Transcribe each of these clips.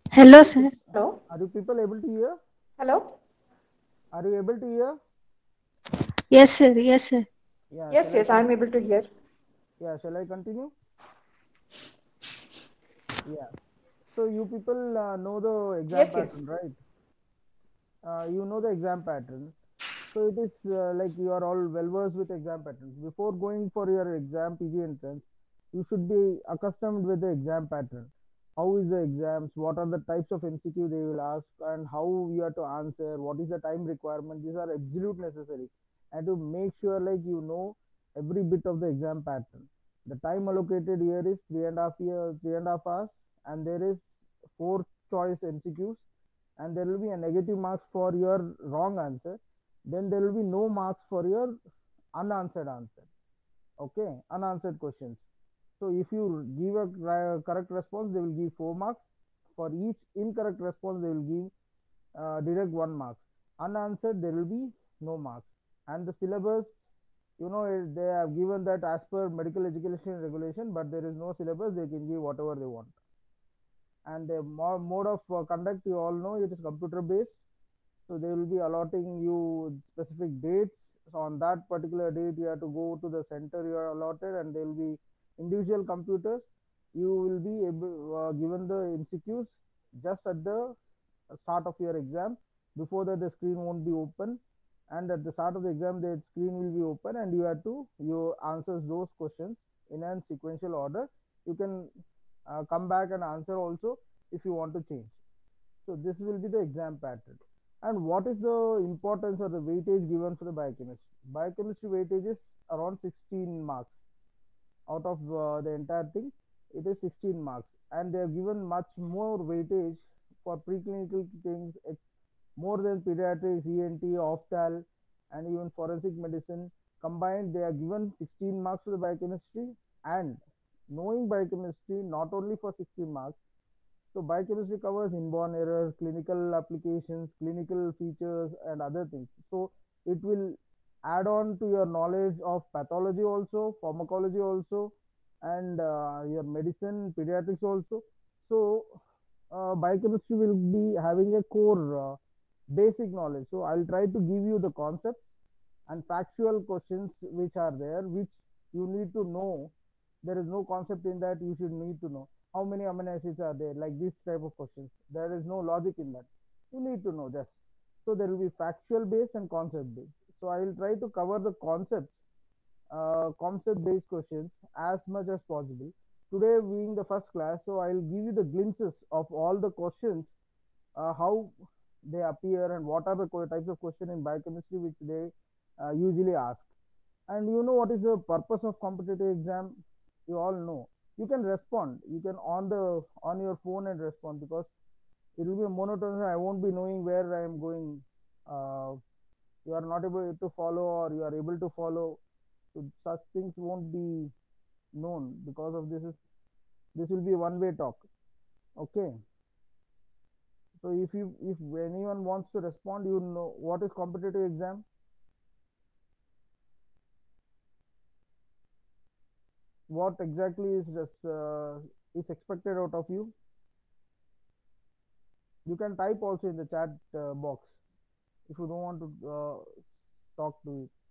Hello, sir. Hello? Are you people able to hear? Hello? Are you able to hear? Yes, sir. Yes, sir. Yeah, Yes, shall I yes, I'm continue? able to hear. Yeah, shall I continue? Yeah. So you people know the exam Yes, yes. pattern, right? You know the exam pattern. So it is like you are all well versed with exam patterns. Before going for your exam PG entrance, you should be accustomed with the exam pattern. How is the exams? What are the types of MCQ they will ask, and how you have to answer? What is the time requirement? These are absolute necessary, and to make sure like you know every bit of the exam pattern. The time allocated here is 3.5 hours, and there is four choice MCQs, and there will be a negative marks for your wrong answer. Then there will be no marks for your unanswered answer. Okay, unanswered questions. So if you give a correct response, they will give 4 marks. For each incorrect response, they will give direct 1 mark. Unanswered, there will be no marks. And the syllabus, they have given that as per medical education regulation, but there is no syllabus. They can give whatever they want. And the mode of conduct, you all know, it is computer based. So they will be allotting you specific dates. So on that particular date, you have to go to the center you are allotted, and there will be individual computers. You will be given the MCQs just at the start of your exam. Before that, the screen won't be open, and at the start of the exam, the screen will be open, and you have to you answer those questions in a sequential order. You can come back and answer also if you want to change. So this will be the exam pattern. And what is the importance or the weightage given for the biochemistry? Biochemistry weightage is around 16 marks out of the entire thing. It is 16 marks, and they have given much more weightage for preclinical things, more than pediatrics, ENT, optal, and even forensic medicine. Combined, they are given 16 marks for the biochemistry, and knowing biochemistry not only for 16 marks, so biochemistry covers inborn errors, clinical applications, clinical features, and other things. So it will add on to your knowledge of pathology also, pharmacology also, and your medicine, pediatrics also. So biochemistry will be having a core basic knowledge. So I'll try to give you the concepts and factual questions which are there, which you need to know. There is no concept in that you should need to know how many amino acids are there, like this type of questions. There is no logic in that. You need to know just. So there will be factual based and concept based. So I will try to cover the concept based questions as much as possible. Today being the first class, so I'll give you the glimpses of all the questions, how they appear, and what are the types of question in biochemistry which they usually ask. And you know what is the purpose of competitive exam? You all know. You can respond. You can on your phone and respond, because it will be a monotonous. I won't be knowing where I am going. Uh, you are not able to follow, or you are able to follow. So such things won't be known, because of this will be a one-way talk. Okay. So if anyone wants to respond, you know what is competitive exam, what exactly is expected out of you. You can type also in the chat box if you don't want to talk to it.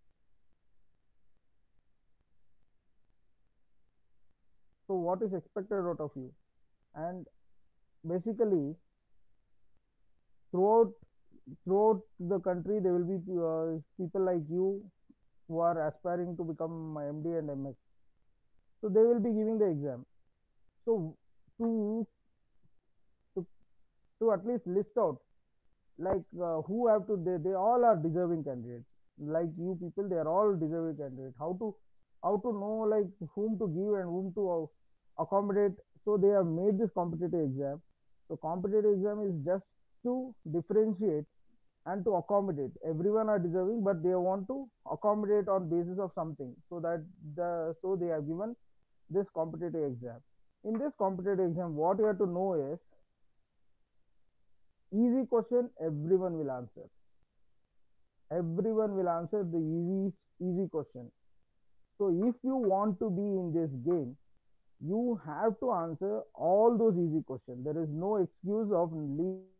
So what is expected out of you? And basically, throughout throughout the country, there will be people like you who are aspiring to become MD and MS. So they will be giving the exam. So to to, to at least list out, like who have to, they all are deserving candidates. Like you people, they are all deserving candidates. How to know like whom to give and whom to accommodate. So they have made this competitive exam. So competitive exam is just to differentiate and to accommodate. Everyone are deserving, but they want to accommodate on basis of something, so that so they have given this competitive exam. In this competitive exam, what you have to know is, easy question everyone will answer. Everyone will answer the easy question. So if you want to be in this game, You have to answer all those easy questions. There is no excuse of leaving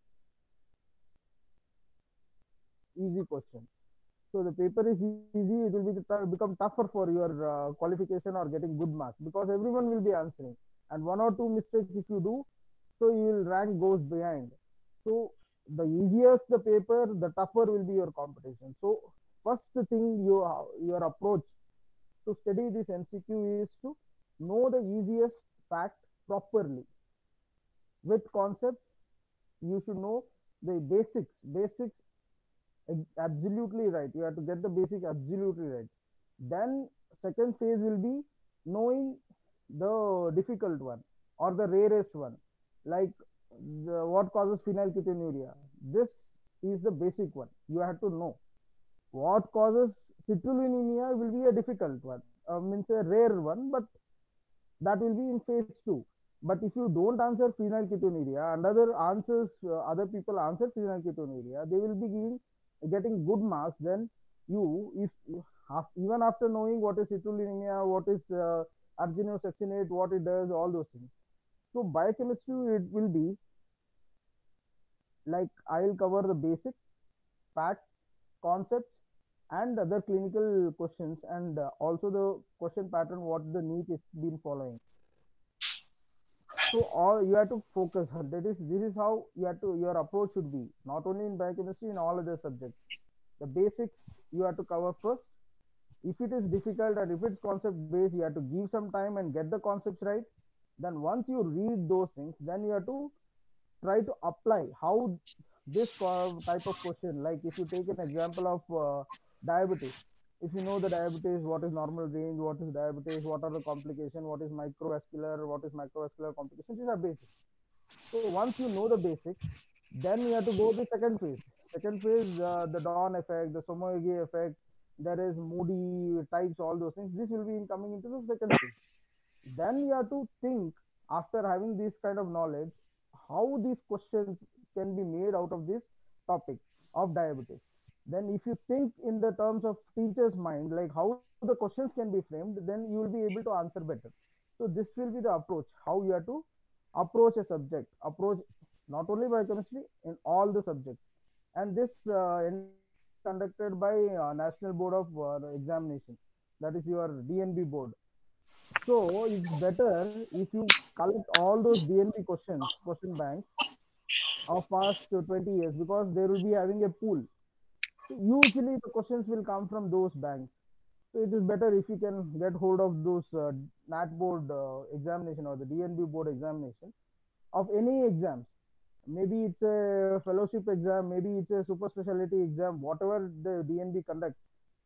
easy question. So the paper is easy, it will become tougher for your qualification or getting good marks because everyone will be answering. And one or two mistakes if you do, so you will rank goes behind. So the easiest the paper, the tougher will be your competition. So first thing your approach to study this MCQ is to know the easiest fact properly with concepts. You should know the basics absolutely right. You have to get the basic absolutely right. Then second phase will be knowing the difficult one or the rarest one, like what causes phenylketonuria. This is the basic one. You have to know what causes citrullinemia will be a difficult one, means a rare one, but that will be in phase two. But if you don't answer phenylketonuria and other people answer phenylketonuria, they will be getting good marks. Then if even after knowing what is citrullinemia, what is arginine what it does, all those things. So biochemistry it will be like I'll cover the basic facts, concepts, and other clinical questions, and also the question pattern what the NEET is been following. So all you have to focus on that is this is how you have to your approach should be not only in biochemistry in all other subjects. The basics you have to cover first. If it is difficult and if it's concept based, you have to give some time and get the concepts right. Then once you read those things, then you have to try to apply how this type of question, like if you take an example of diabetes, if you know the diabetes, what is normal range, what is diabetes, what are the complications, what is microvascular complications, these are basic. So once you know the basics, then you have to go to second phase. Second phase, the Dawn effect, the Somoyagi effect, there is Moody types, all those things. This will be coming into the second phase. Then you have to think after having this kind of knowledge, how these questions can be made out of this topic of diabetes. Then if you think in the terms of teacher's mind, like how the questions can be framed, then you will be able to answer better. So this will be the approach, how you have to approach a subject, approach not only biochemistry in all the subjects. And this entire is conducted by National Board of Examination, that is your DNB board. So it's better if you collect all those DNB questions, question banks of past 20 years, because they will be having a pool. So usually the questions will come from those banks. So it is better if you can get hold of those NAT board examination or the DNB board examination of any exams. Maybe it's a fellowship exam, maybe it's a super specialty exam, whatever the DNB conducts.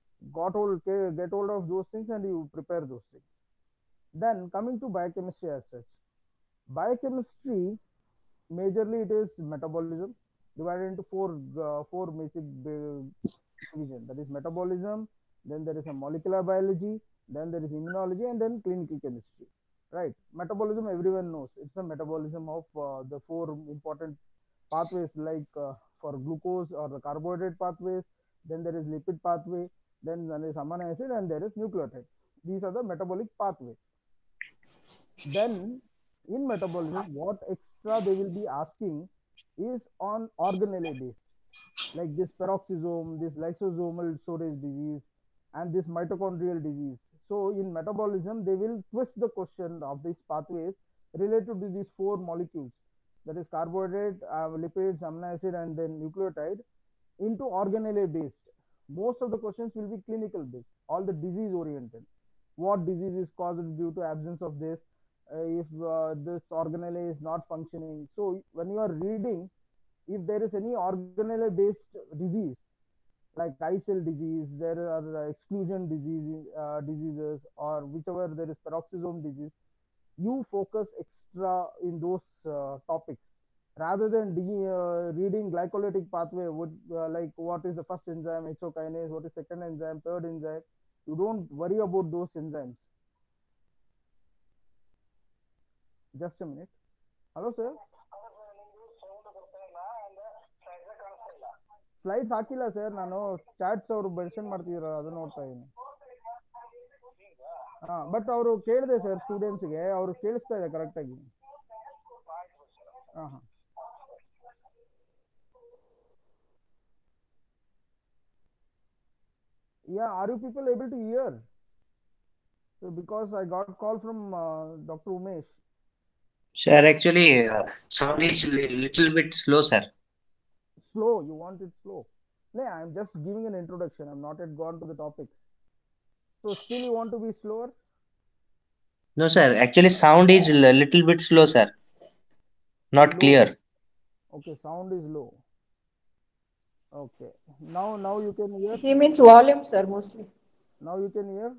Get hold of those things and you prepare those things. Then coming to biochemistry as such. Biochemistry majorly it is metabolism divided into four basic division. That is metabolism. Then there is a molecular biology. Then there is immunology, and then clinical chemistry. Right. Metabolism everyone knows. It's the metabolism of the four important pathways like for glucose or the carbohydrate pathways. Then there is lipid pathway. Then there is amino acid, and there is nucleotide. These are the metabolic pathways. Then in metabolism, what extra they will be asking is on organelle based, like this peroxisome, this lysosomal storage disease, and this mitochondrial disease. So in metabolism, they will twist the question of these pathways related to these four molecules, that is carbohydrate, lipids, amino acid, and then nucleotide, into organelle based. Most of the questions will be clinical based, all the disease oriented. What disease is caused due to absence of this? If this organelle is not functioning. So when you are reading, if there is any organelle based disease like eye cell disease, there are diseases, or whichever there is peroxisome disease, you focus extra in those topics rather than reading glycolytic pathway would like what is the first enzyme hexokinase, what is second enzyme, third enzyme. You don't worry about those enzymes. Just a minute. Hello sir. Slides ಹಾಕಿಲ್ಲ sir, ನಾನು chats ಅವರು mention ಮಾಡ್ತಿದ್ರು ಅದನ್ನ ನೋಡ್ತಾ ಇದ್ದೀನಿ. But ಅವರು ಕೇಳಿದೆ sir ಸ್ಟೂಡೆಂಟ್ಸ್ಗೆ, ಅವರು ಕೇಳಿಸ್ತಾ ಇದೆ ಕರೆಕ್ಟಾಗಿ. ಹಾಂ ಹಾಂ. Yeah, are you people able to hear? So because I got call from Dr. Umesh. Sir, actually, sound is little bit slow, sir. Slow, you want it slow? No, I'm just giving an introduction. I'm not yet gone to the topics. So still you want to be slower? No, sir. Actually, sound is little bit slow, sir. Not Low. clear. Okay, sound is low. Okay. Now you can hear. He means volume, sir, mostly. Now you can hear.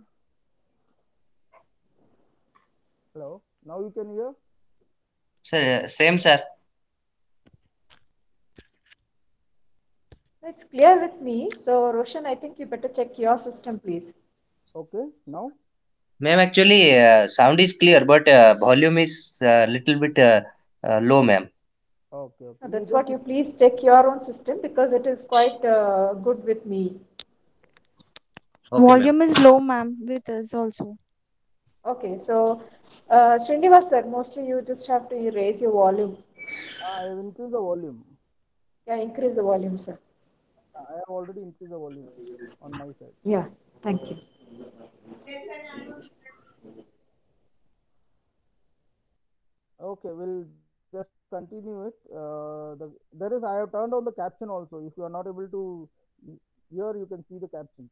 Hello. Now you can hear. Sir, same, sir. It's clear with me. So, Roshan, I think you better check your system, please. Okay. Now. Ma'am, actually, sound is clear, but volume is little bit low, ma'am. Okay. Okay. You That's just what you please check your own system because it is quite good with me. Okay, ma'am. Volume is low, ma'am, with us also. Okay, so Srinivas sir, mostly you just have to raise your volume. I have increased the volume. Yeah, increase the volume, sir. I have already increased the volume on my side. Yeah, thank you. Okay, we'll just continue it. There is, I have turned on the caption also. If you are not able to hear, you can see the caption.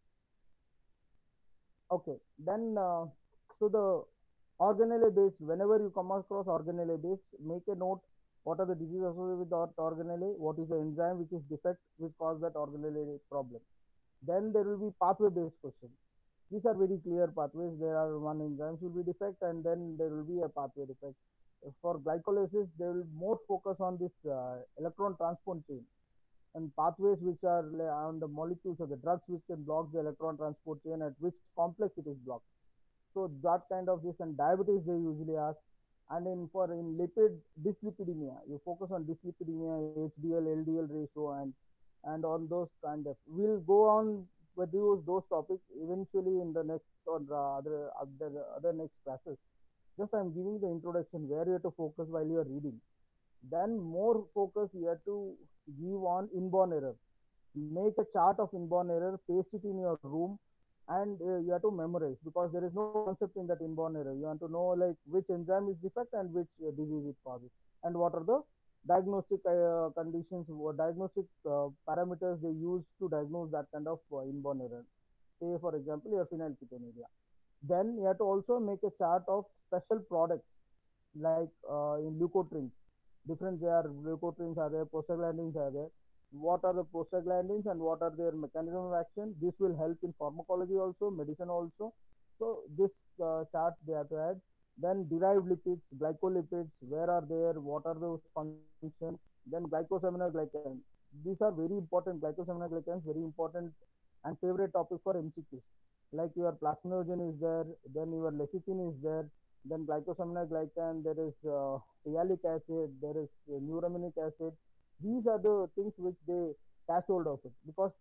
Okay, then so the organelle base. Whenever you come across organelle base, make a note. What are the diseases associated with that organelle? What is the enzyme which is defect which cause that organelle problem? Then there will be pathway based questions. These are very clear pathways. There are one enzymes will be defect, and then there will be a pathway defect. For glycolysis, they will more focus on this electron transport chain and pathways which are on the molecules of the drugs which can block the electron transport chain, at which complex it is blocked. So that kind of this, and diabetes they usually ask. And in lipid dyslipidemia, you focus on dyslipidemia, HDL, LDL ratio, and on those kind of. We'll go on with those topics eventually in the next or the other next classes. Just I'm giving the introduction where you have to focus while you are reading. Then more focus you have to give on inborn error. Make a chart of inborn error, paste it in your room, and you have to memorize, because there is no concept in that inborn error. You want to know like which enzyme is defect and which disease it causes, and what are the diagnostic conditions or diagnostic parameters they use to diagnose that kind of inborn error. Say for example, your phenylketonuria. Then you have to also make a chart of special products like in leukotrienes. Different they are leukotrienes are there, prostaglandins are there. What are the prostaglandins and what are their mechanism of action? This will help in pharmacology also, medicine also. So this chart they have to add. Then derived lipids, glycolipids, where are there? What are those functions? Then glycosaminoglycans. These are very important. Glycosaminoglycans very important and favorite topic for MCQs. Like your plasminogen is there, then your lecithin is there, then glycosaminoglycan, there is sialic acid, there is neuraminic acid. These are the things which they catch hold of it, because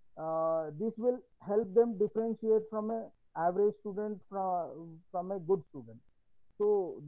this will help them differentiate from a average student from a good student. So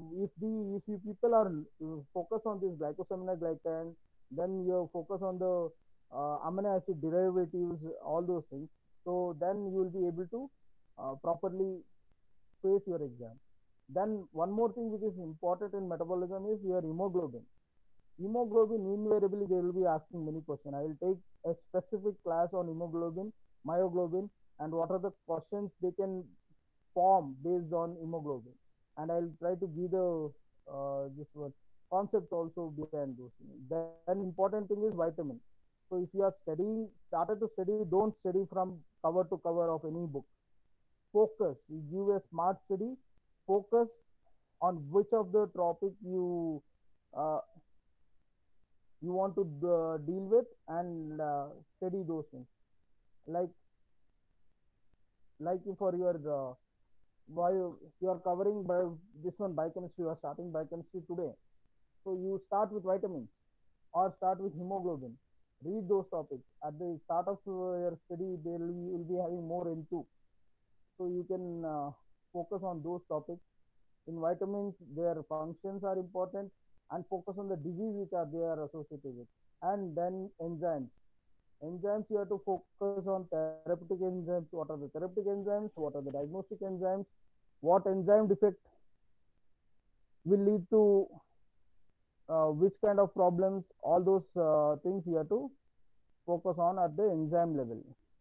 if you people are focus on this glycosaminoglycan, then you focus on the amino acid derivatives, all those things. So then you will be able to properly face your exam. Then one more thing which is important in metabolism is your hemoglobin. Hemoglobin, invariably they will be asking many questions. I will take a specific class on hemoglobin, myoglobin, and what are the questions they can form based on hemoglobin. And I'll try to give the this word concept also behind those things. Then important thing is vitamin. So if you are studying, started to study, don't study from cover to cover of any book. Focus. You give a smart study. Focus on which of the topic uh, you want to deal with, and study those things. Like for your why you are covering by this one biochemistry, you are starting biochemistry today, so you start with vitamins or start with hemoglobin. Read those topics at the start of your study. There will be having more into, so you can focus on those topics. In vitamins, their functions are important, and focus on the disease which are they are associated with. And then enzymes. Enzymes, you have to focus on therapeutic enzymes. What are the therapeutic enzymes? What are the diagnostic enzymes? What enzyme defect will lead to which kind of problems? All those things you have to focus on at the enzyme level.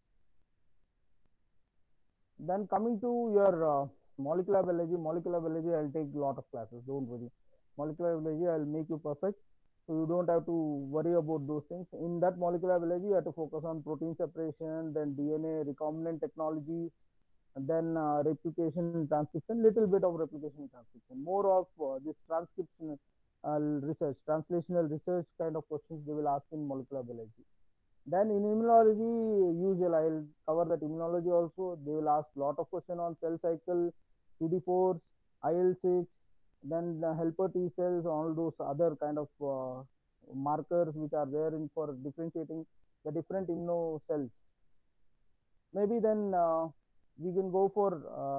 Then coming to your molecular biology, I'll take a lot of classes. Don't worry. Molecular biology, I'll make you perfect. So you don't have to worry about those things. In that molecular biology, you have to focus on protein separation, then DNA, recombinant technologies, and then replication transcription, little bit of replication transcription, more of this transcription research, translational research kind of questions they will ask in molecular biology. Then in immunology, usual I'll cover that immunology also. They will ask lot of question on cell cycle, CD4, IL-6, then the helper T cells, all those other kind of markers which are there in for differentiating the different immuno cells. Maybe then we can go for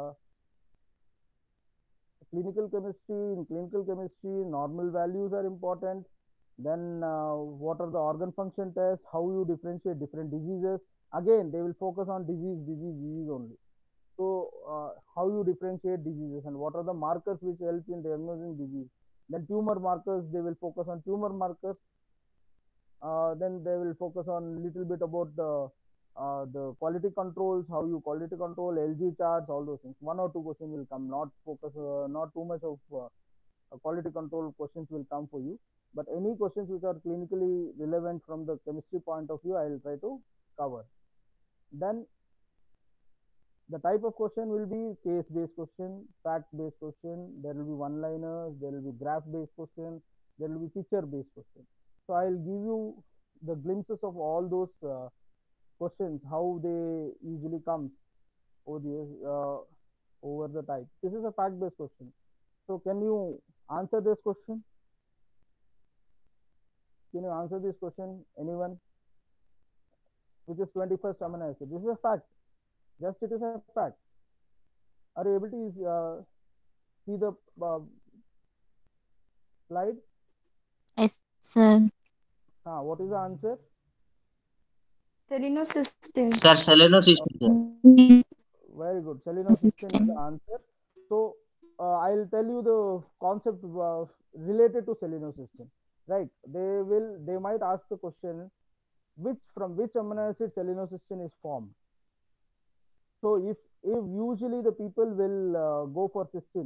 clinical chemistry. In clinical chemistry, normal values are important. Then what are the organ function tests? How you differentiate different diseases? Again, they will focus on disease only. So how you differentiate diseases and what are the markers which help in diagnosing disease? Then tumor markers, they will focus on tumor markers. Then they will focus on little bit about the quality controls, how you quality control, LG charts, all those things. One or two questions will come, not focus, not too much of quality control questions will come for you. But any questions which are clinically relevant from the chemistry point of view, I will try to cover. Then the type of question will be case-based question, fact-based question. There will be one-liners. There will be graph-based question. There will be picture-based question. So I'll give you the glimpses of all those questions, how they usually come over over the type. This is a fact-based question. So can you answer this question? Can you answer this question? Anyone? Which is 21st amino acid. This is a fact. Just it is a fact. Are you able to see the slide? Yes, sir. What is the answer? Selenocysteine. Sir, selenocysteine, sir. Very good. Selenocysteine is the answer. So I'll tell you the concept related to selenocysteine. Right? They might ask the question, from which amino acid selenocysteine is formed. So if usually the people will go for cysteine,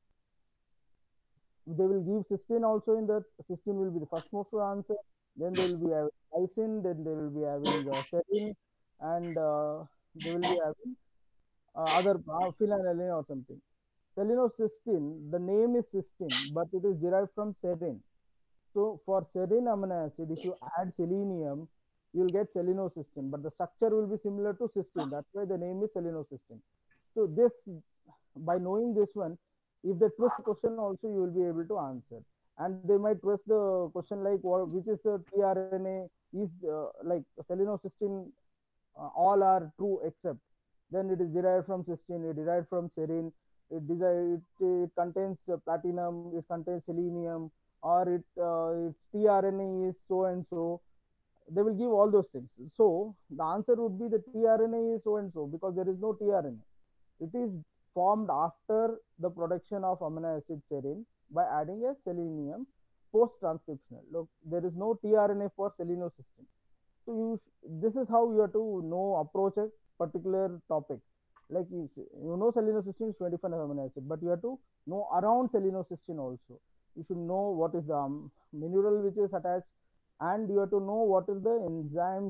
they will give cysteine also. In that, cysteine will be the first most answer. Then they will be having lysine. Then they will be having serine, and they will be having other phenylalanine or something. Selenocysteine, the name is cysteine, but it is derived from serine. So for serine amino acid, if you add selenium, you will get selenocysteine, but the structure will be similar to cysteine. That's why the name is selenocysteine. So this, by knowing this one, if they twist the question also, you will be able to answer. And they might twist the question like, which is the tRNA? Is like selenocysteine, all are true except. Then it is derived from cysteine, it derived from serine, it contains platinum, it contains selenium, or its tRNA is so and so. They will give all those things. So the answer would be the tRNA is so and so because there is no tRNA. It is formed after the production of amino acid serine by adding a selenium post-transcriptional. Look, there is no tRNA for selenocysteine. So this is how you have to know approach a particular topic. Like you know selenocysteine is 25 amino acid, but you have to know around selenocysteine also. You should know what is the mineral which is attached, and you have to know what is the enzymes.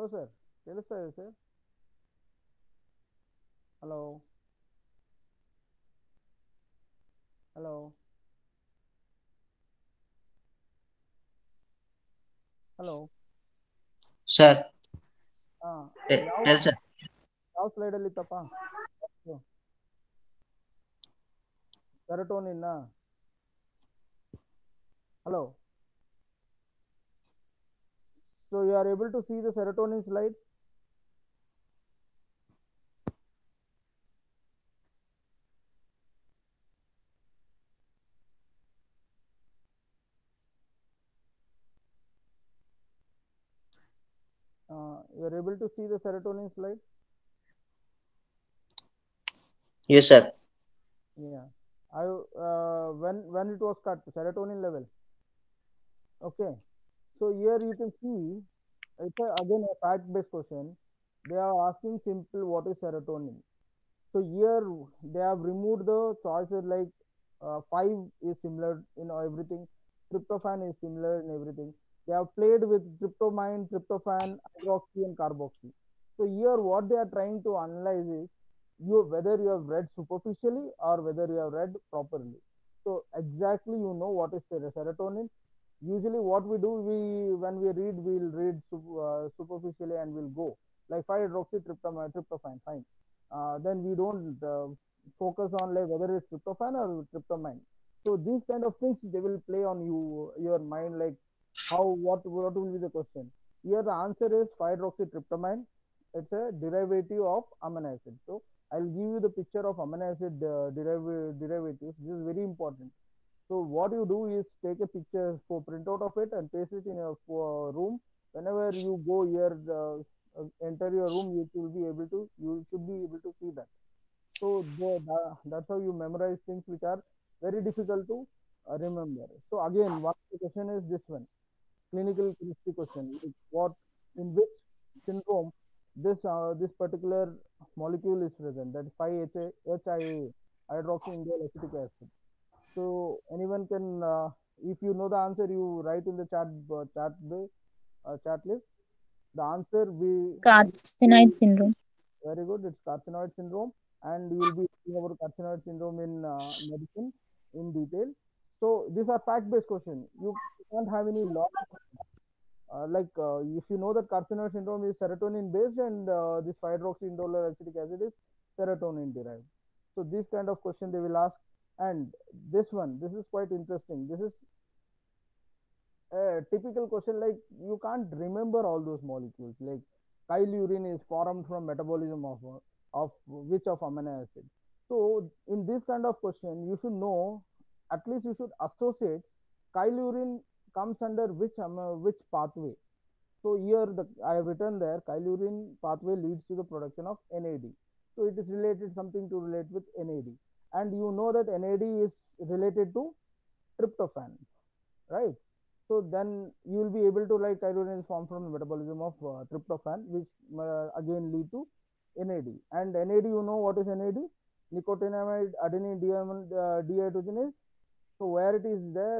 sir. తెలుస్తుంది sir. Hello hello hello Sir, ಯಾವ tell sir. ಯಾವ ಸ್ಲೈಡಲ್ಲಿ ಇತ್ತಪ್ಪ? Serotonin. Hello, so you are able to see the serotonin slide? You are able to see the serotonin slide? Yes, sir. Yeah. When it was cut, serotonin level. Okay. So here you can see it's again a fact-based question. They are asking simple what is serotonin. So here they have removed the choices like 5 is similar in everything, tryptophan is similar in everything. They have played with tryptamine, tryptophan, hydroxy, and carboxy. So here what they are trying to analyze is you whether you have read superficially or whether you have read properly. So exactly you know what is serotonin. Usually what we do, we when we read, we'll read superficially and we'll go like 5-hydroxytryptamine, tryptophan, fine. Then we don't focus on like whether it's tryptophan or tryptamine. So these kind of things they will play on your mind like how what will be the question. Here the answer is 5-hydroxytryptamine. It's a derivative of amino acid. So I'll give you the picture of amino acid derivatives. This is very important. So what you do is take a picture, for print out of it and paste it in your room. Whenever you go here, enter your room, you should be able to see that. So that's how you memorize things which are very difficult to remember. So again, one question is this one, clinical chemistry question. Like what in which syndrome this particular molecule is present? That is 5-HIA, hydroxyindole acetic acid. So anyone can, if you know the answer, you write in the chat list. The answer we Carcinoid syndrome. very good. It's carcinoid syndrome, and you will be reading about carcinoid syndrome in medicine in detail. So these are fact-based questions. You can't have any law. If you know that carcinoid syndrome is serotonin based and this 5-hydroxyindole acetic acid is serotonin derived. So this kind of question they will ask. And this is quite interesting. This is a typical question like you can't remember all those molecules. Like chylurine is formed from metabolism of which of amino acid. So in this kind of question, you should know, at least you should associate chylurine comes under which pathway. So here I have written there chylurine pathway leads to the production of NAD. So it is related something to relate with NAD. And you know that NAD is related to tryptophan, right? So then you will be able to like chylurine is formed from the metabolism of tryptophan, which again lead to NAD. And NAD, you know what is NAD? Nicotinamide adenine dehydrogenase. So where it is there,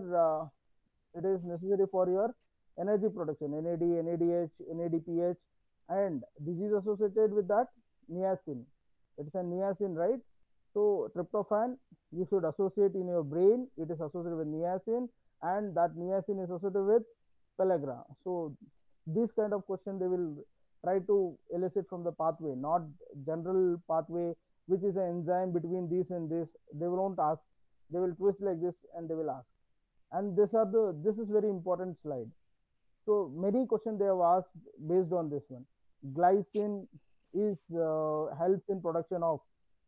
it is necessary for your energy production, NAD, NADH, NADPH, and disease associated with that niacin. It's a niacin, right? So tryptophan you should associate in your brain. It is associated with niacin, and that niacin is associated with pellagra. So this kind of question they will try to elicit from the pathway, not general pathway, which is an enzyme between this and this. They won't ask. They will twist like this and they will ask. And this is very important slide. So many questions they have asked based on this one. Glycine is helps in production of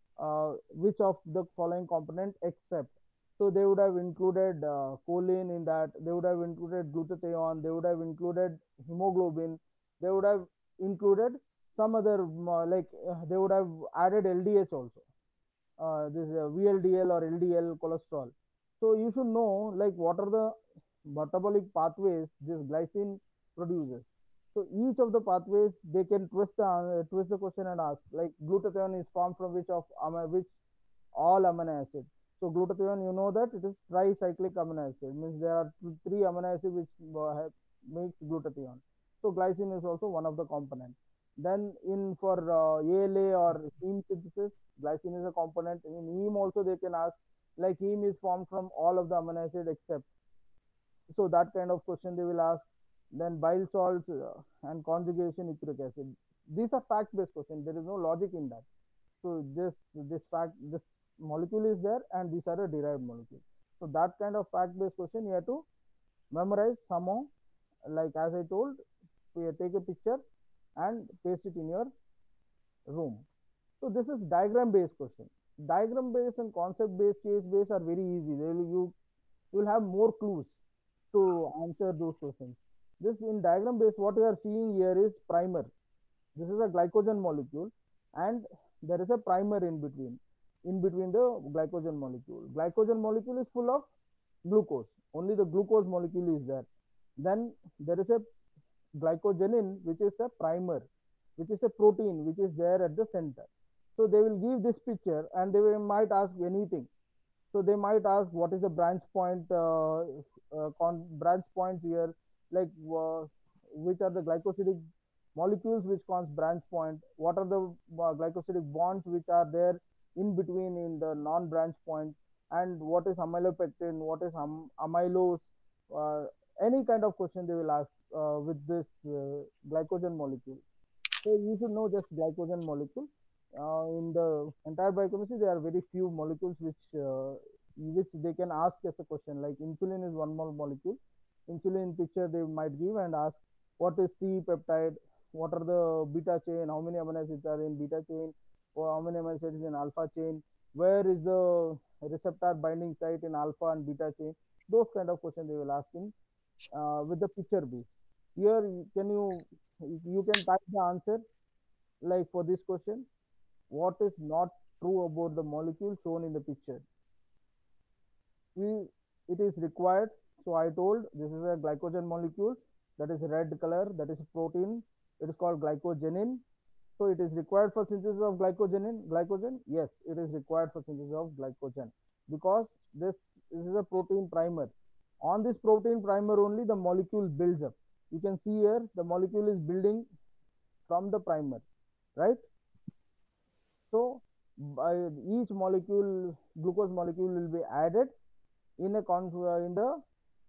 which of the following component except. So they would have included choline in that. They would have included glutathione. They would have included hemoglobin. They would have included some other they would have added LDH also. This VLDL or LDL cholesterol. So you should know like what are the metabolic pathways this glycine produces. So each of the pathways they can twist the question and ask like glutathione is formed from which all amino acids. So glutathione, you know that it is tricyclic amino acid. Means there are three amino acids which makes glutathione. So glycine is also one of the components. Then in for ALA or heme synthesis, glycine is a component. In heme also they can ask, like heme is formed from all of the amino acid except, so that kind of question they will ask. Then bile salts and conjugation uric acid. These are fact based questions, there is no logic in that. So this molecule is there and these are a derived molecule. So that kind of fact based question you have to memorize somehow, like as I told, you take a picture and paste it in your room. So this is diagram based question. Diagram based and concept based, case based are very easy. You will have more clues to answer those questions. This in diagram based, what you are seeing here is primer. This is a glycogen molecule, and there is a primer in between the glycogen molecule. Glycogen molecule is full of glucose. Only the glucose molecule is there. Then there is a glycogenin, which is a primer, which is a protein which is there at the center. So they will give this picture and they might ask anything. So they might ask what is the branch point, branch points here, like which are the glycosidic molecules which cause branch point, what are the glycosidic bonds which are there in between in the non-branch point, and what is amylopectin, what is amylose, uh, any kind of question they will ask with this glycogen molecule. So you should know just glycogen molecule. In the entire biochemistry, there are very few molecules which they can ask as a question. Like insulin is one more molecule. Insulin picture they might give and ask what is C peptide, what are the beta chain, how many amino acids are in beta chain, or how many amino acids in alpha chain, where is the receptor binding site in alpha and beta chain. Those kind of questions they will ask in with the picture base. Here, can you can type the answer like for this question. What is not true about the molecule shown in the picture? It is required. So I told this is a glycogen molecule that is red color, that is a protein. It is called glycogenin. So it is required for synthesis of glycogen. Yes, it is required for synthesis of glycogen because this is a protein primer. On this protein primer only the molecule builds up. You can see here the molecule is building from the primer, right? So by each molecule, glucose molecule will be added in in the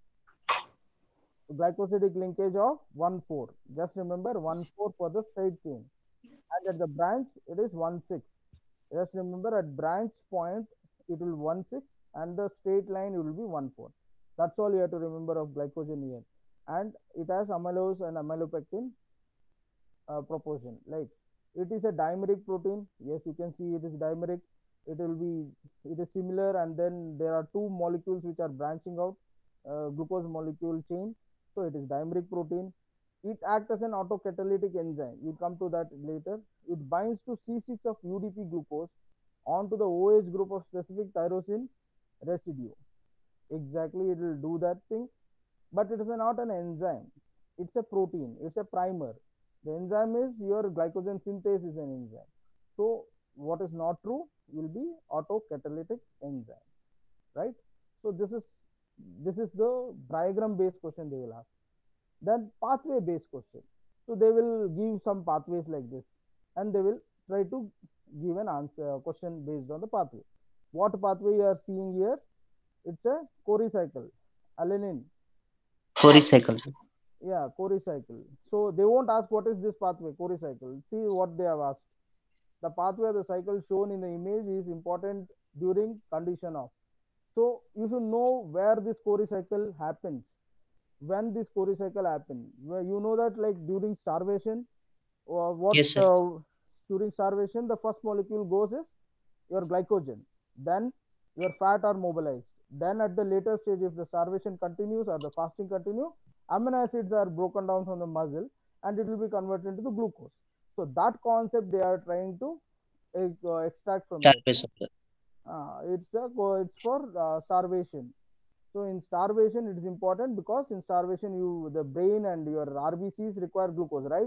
glycosidic linkage of 1,4. Just remember 1,4 for the straight chain, and at the branch it is 1,6. Just remember at branch point it will 1,6 and the straight line it will be 1,4. That's all you have to remember of glycogen here. And it has amylose and amylopectin proportion. Like it is a dimeric protein. Yes, you can see it is dimeric. It will be, it is similar, and then there are two molecules which are branching out, glucose molecule chain. So it is dimeric protein. It acts as an autocatalytic enzyme. We'll come to that later. It binds to C6 of UDP glucose onto the OH group of specific tyrosine residue. Exactly, it will do that thing, but it is not an enzyme. It's a protein. It's a primer. The enzyme is your glycogen synthase is an enzyme. So what is not true will be autocatalytic enzyme, right? So this is the diagram based question they will ask. Then pathway based question. So they will give some pathways like this, and they will try to give an answer question based on the pathway. What pathway you are seeing here? It's a Cori cycle, alanine. Cori cycle. Yeah, Cori cycle. So they won't ask what is this pathway, Cori cycle. See what they have asked. The pathway of the cycle shown in the image is important during condition of. So you should know where this Cori cycle happens. When this Cori cycle happens, where you know that like during starvation, or what Yes, sir. during starvation, the first molecule goes is your glycogen. Then your fat are mobilized. Then at the later stage, if the starvation continues or the fasting continue, amino acids are broken down from the muscle and it will be converted into the glucose. So that concept they are trying to extract from here. Starvation, sir. It's for starvation. So in starvation, it is important because in starvation, the brain and your RBCs require glucose, right?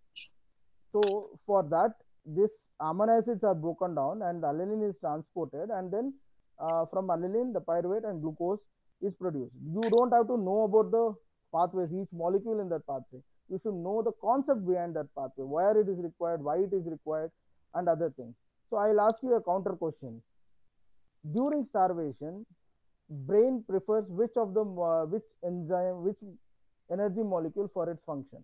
So for that, this amino acids are broken down and alanine is transported, and then from alanine, the pyruvate and glucose is produced. You don't have to know about the pathways, each molecule in that pathway. You should know the concept behind that pathway, where it is required, why it is required, and other things. So I'll ask you a counter question. During starvation, brain prefers which of the which enzyme, which energy molecule for its function?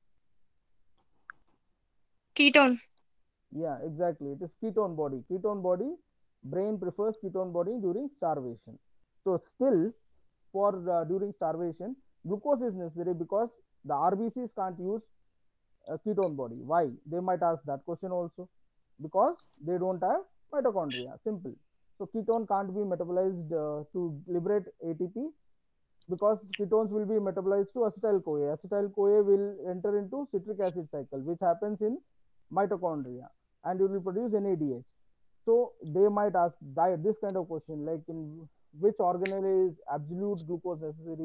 Ketone. Yeah, exactly. It is ketone body. Ketone body, brain prefers ketone body during starvation. So still, for during starvation, glucose is necessary because the RBCs can't use ketone body. Why? They might ask that question also. Because they don't have mitochondria. Simple. So ketone can't be metabolized to liberate ATP because ketones will be metabolized to acetyl CoA. Acetyl CoA will enter into citric acid cycle, which happens in mitochondria, and it will produce NADH. So they might ask this kind of question, like in which organelle is absolute glucose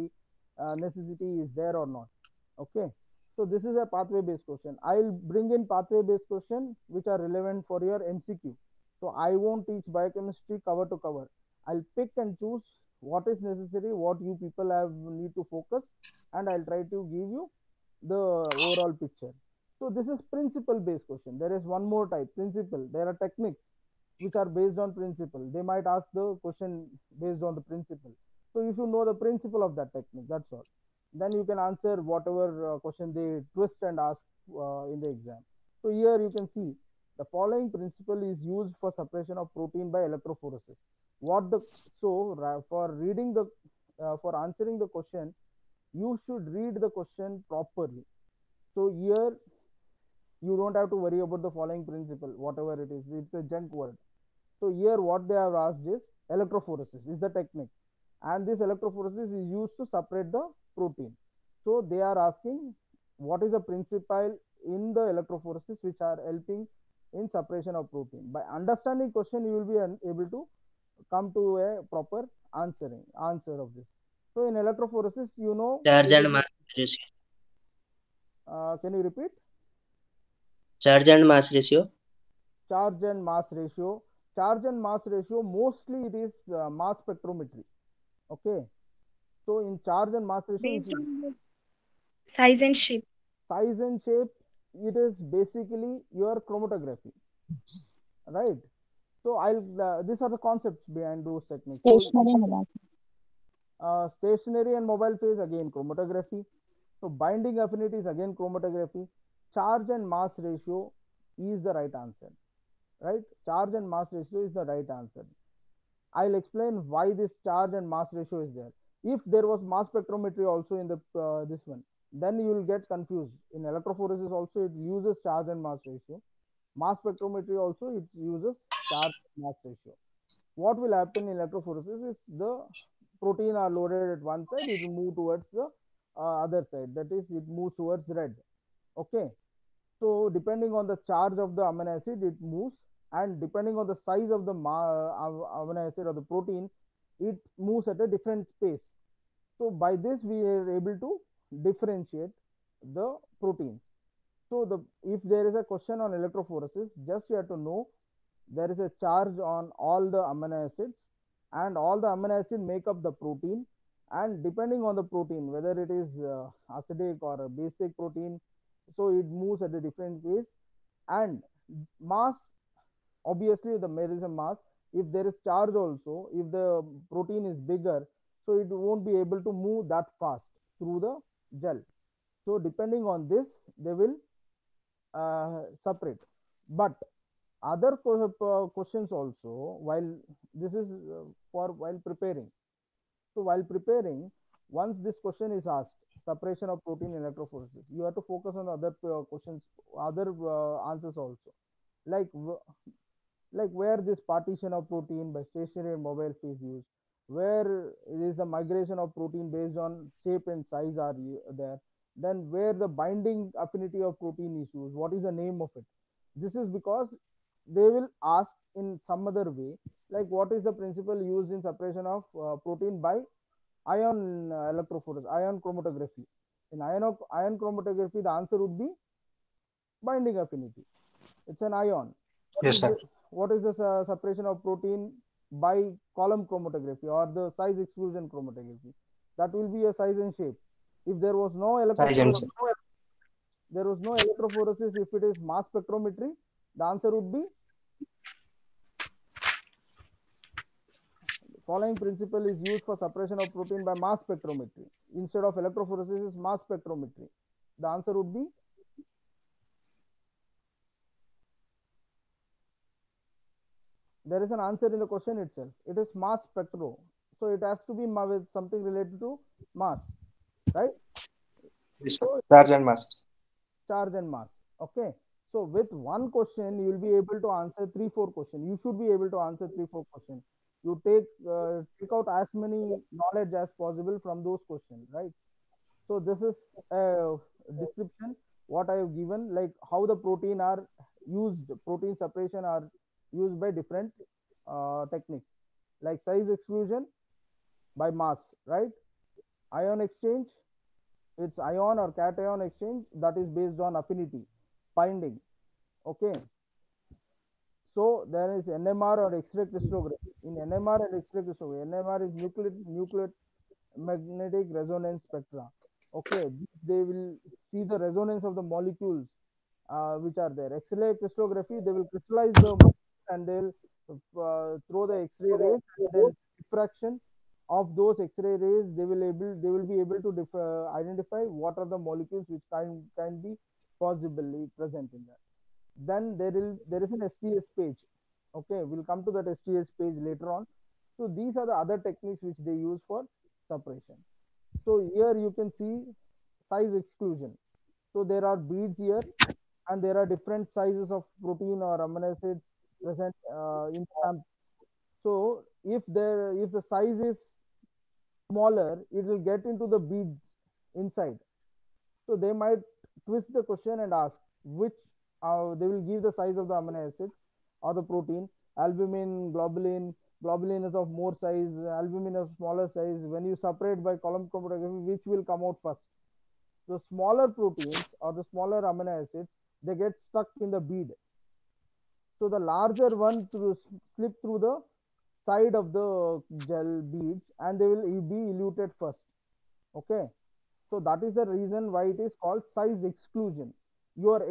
necessity is there or not. Okay. So this is a pathway based question. I'll bring in pathway based question which are relevant for your MCQ. So I won't teach biochemistry cover to cover. I'll pick and choose what is necessary, what you people have need to focus, and I'll try to give you the overall picture. So this is principle based question. There is one more type, principle. There are techniques which are based on principle. They might ask the question based on the principle. So you should know the principle of that technique. That's all. Then you can answer whatever question they twist and ask in the exam. So here you can see the following principle is used for separation of protein by electrophoresis. What the for reading the for answering the question, you should read the question properly. So here you don't have to worry about the following principle, whatever it is. It's a junk word. So here what they have asked is electrophoresis is the technique, and this electrophoresis is used to separate the protein. So they are asking what is the principle in the electrophoresis which are helping in separation of protein. By understanding question, you will be able to come to a proper answer of this. So in electrophoresis, you know, Charge it and is. mass ratio. Can you repeat? Charge and mass ratio. Charge and mass ratio. Charge and mass ratio, mostly it is mass spectrometry. Okay. So in charge and mass ratio, Based on the size and shape. size and shape, it is basically your chromatography, right? So these are the concepts behind those techniques. So Stationary and mobile. stationary and mobile phase, again chromatography. So binding affinity is again chromatography. Charge and mass ratio is the right answer, right? Charge and mass ratio is the right answer. I'll explain why this charge and mass ratio is there. If there was mass spectrometry also in the this one, then you will get confused. In electrophoresis also it uses charge and mass ratio. Mass spectrometry also it uses charge and mass ratio. What will happen in electrophoresis is the protein are loaded at one side, it will move towards the other side. That is, it moves towards red. Okay. So depending on the charge of the amino acid, it moves, and depending on the size of the amino acid or the protein, it moves at a different space. So by this, we are able to differentiate the proteins. So if there is a question on electrophoresis, just you have to know there is a charge on all the amino acids, and all the amino acids make up the protein. And depending on the protein, whether it is acidic or a basic protein, so it moves at a different pace. And mass, obviously there is a mass. If there is charge also, if the protein is bigger, so it won't be able to move that fast through the gel. So depending on this, they will separate. But other questions also, while this is for while preparing. So while preparing, once this question is asked, separation of protein in electrophoresis, you have to focus on other questions, other answers also, like where this partition of protein by stationary and mobile phase used, where it is the migration of protein based on shape and size are there, then where the binding affinity of protein is used, what is the name of it. This is because they will ask in some other way, like what is the principle used in separation of protein by ion electrophoresis, ion chromatography. In ion chromatography, the answer would be binding affinity. It's an ion. Yes, sir. What is the separation of protein by column chromatography or the size exclusion chromatography? That will be a size and shape. If there was no Size and electrophoresis, shape. there was no electrophoresis if it is mass spectrometry? The answer would be following principle is used for separation of protein by mass spectrometry. Instead of electrophoresis is mass spectrometry. The answer would be there is an answer in the question itself. It is mass spectro. So it has to be with something related to mass, right? Yes, So charge and mass. charge and mass. Okay. So with one question, you will be able to answer 3-4 questions. You should be able to answer 3-4 questions. You take out as many knowledge as possible from those questions, right? So this is a description what I have given, like how the protein are used, protein separation are used by different techniques, like size exclusion by mass, right? Ion exchange, it's ion or cation exchange that is based on affinity, binding. Okay. So there is NMR or X-ray crystallography. In NMR and X-ray crystallography, NMR is nuclear magnetic resonance spectra. Okay, they will see the resonance of the molecules which are there. X-ray crystallography, they will crystallize the and they'll throw the X-ray rays, and then diffraction of those X-ray rays, they will be able to identify what are the molecules which can be possibly present in that. Then there is an STS page. Okay, we'll come to that STS page later on. So these are the other techniques which they use for separation. So here you can see size exclusion. So there are beads here, and there are different sizes of protein or amino acids present in sample. So if the size is smaller, it will get into the beads inside. So they might twist the question and ask which they will give the size of the amino acids or the protein. Albumin, globulin. Globulin is of more size, albumin of smaller size. When you separate by column chromatography, which will come out first? The smaller proteins or the smaller amino acids, they get stuck in the bead. So the larger one to slip through the side of the gel beads, and they will be eluted first. Okay. So that is the reason why it is called size exclusion. You are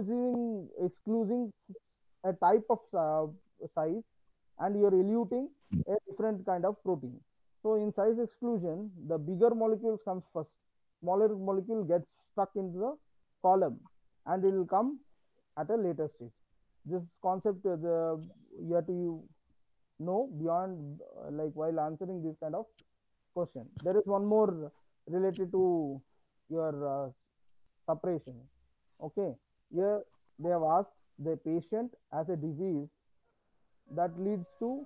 excluding a type of size, and you are eluting a different kind of protein. So in size exclusion, the bigger molecules comes first. Smaller molecule gets stuck into the column, and it will come at a later stage. This concept you have to know beyond like while answering this kind of question. There is one more related to your separation. Okay, here they have asked the patient has a disease that leads to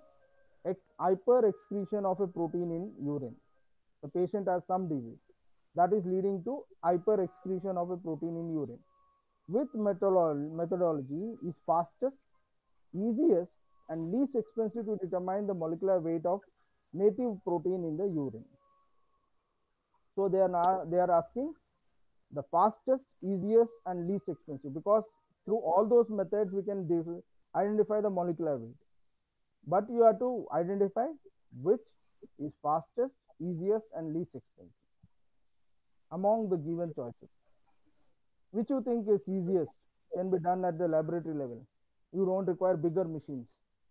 hyper excretion of a protein in urine. The patient has some disease that is leading to hyper excretion of a protein in urine. With methodology is fastest, easiest, and least expensive to determine the molecular weight of native protein in the urine. So they are asking the fastest, easiest, and least expensive, because through all those methods we can identify the molecular weight. But you have to identify which is fastest, easiest, and least expensive among the given choices. Which you think is easiest can be done at the laboratory level. You don't require bigger machines.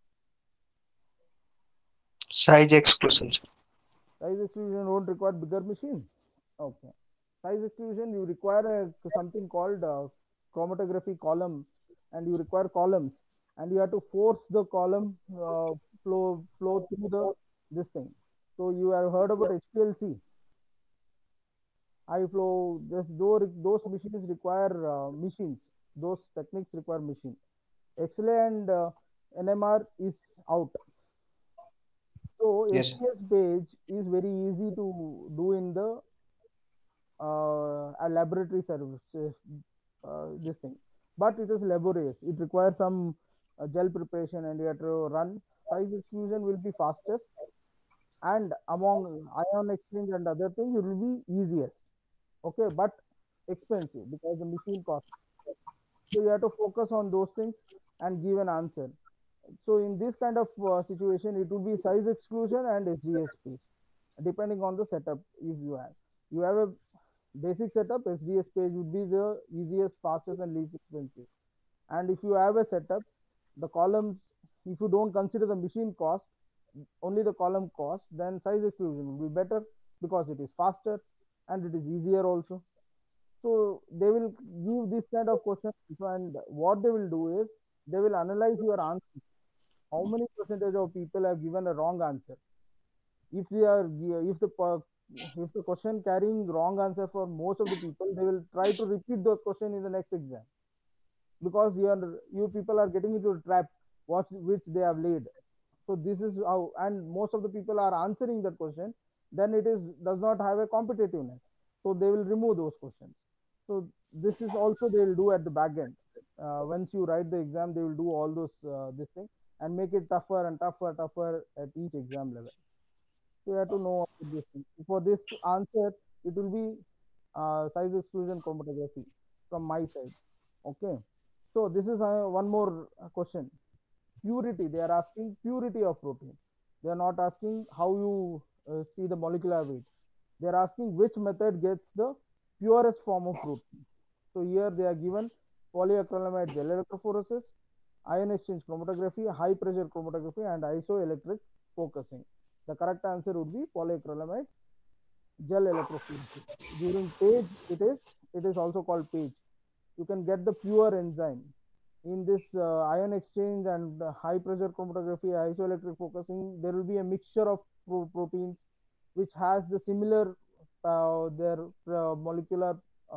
Size exclusion. Size exclusion don't require bigger machine. Okay. Size exclusion, you require something called chromatography column, and you require columns, and you have to force the column flow through the this thing. So you have heard about HPLC, high flow. Those machines require machines. Those techniques require machine. XLA and NMR is out. So Yes. STS page is very easy to do in the a laboratory service, this thing, but it is laborious. It requires some gel preparation, and you have to run. Size exclusion will be fastest, and among ion exchange and other things, it will be easiest. Okay, but expensive because the machine cost. So you have to focus on those things and give an answer. So in this kind of situation, it will be size exclusion and SGS page, depending on the setup. If you have a Basic setup, SDS page would be the easiest, fastest, and least expensive. And if you have a setup, the columns, if you don't consider the machine cost, only the column cost, then size exclusion will be better because it is faster and it is easier also. So they will give this kind of questions, and what they will do is they will analyze your answer. How many percentage of people have given a wrong answer? If we are if the question carrying wrong answer for most of the people, they will try to repeat the question in the next exam because you people are getting into a trap what which they have laid. So this is how, and most of the people are answering that question, then it is does not have a competitiveness, so they will remove those questions. So this is also they will do at the back end. Once you write the exam, they will do all those this thing and make it tougher and tougher at each exam level. So you have to know about this thing. For this answer, it will be size exclusion chromatography from my side. Okay. So this is one more question. Purity. They are asking purity of protein. They are not asking how you see the molecular weight. They are asking which method gets the purest form of protein. So here they are given polyacrylamide gel electrophoresis, ion exchange chromatography, high pressure chromatography, and isoelectric focusing. The correct answer would be polyacrylamide gel electrophoresis. During PAGE, it is also called PAGE. You can get the pure enzyme. In this ion exchange and high pressure chromatography, isoelectric focusing, there will be a mixture of proteins which has the similar their molecular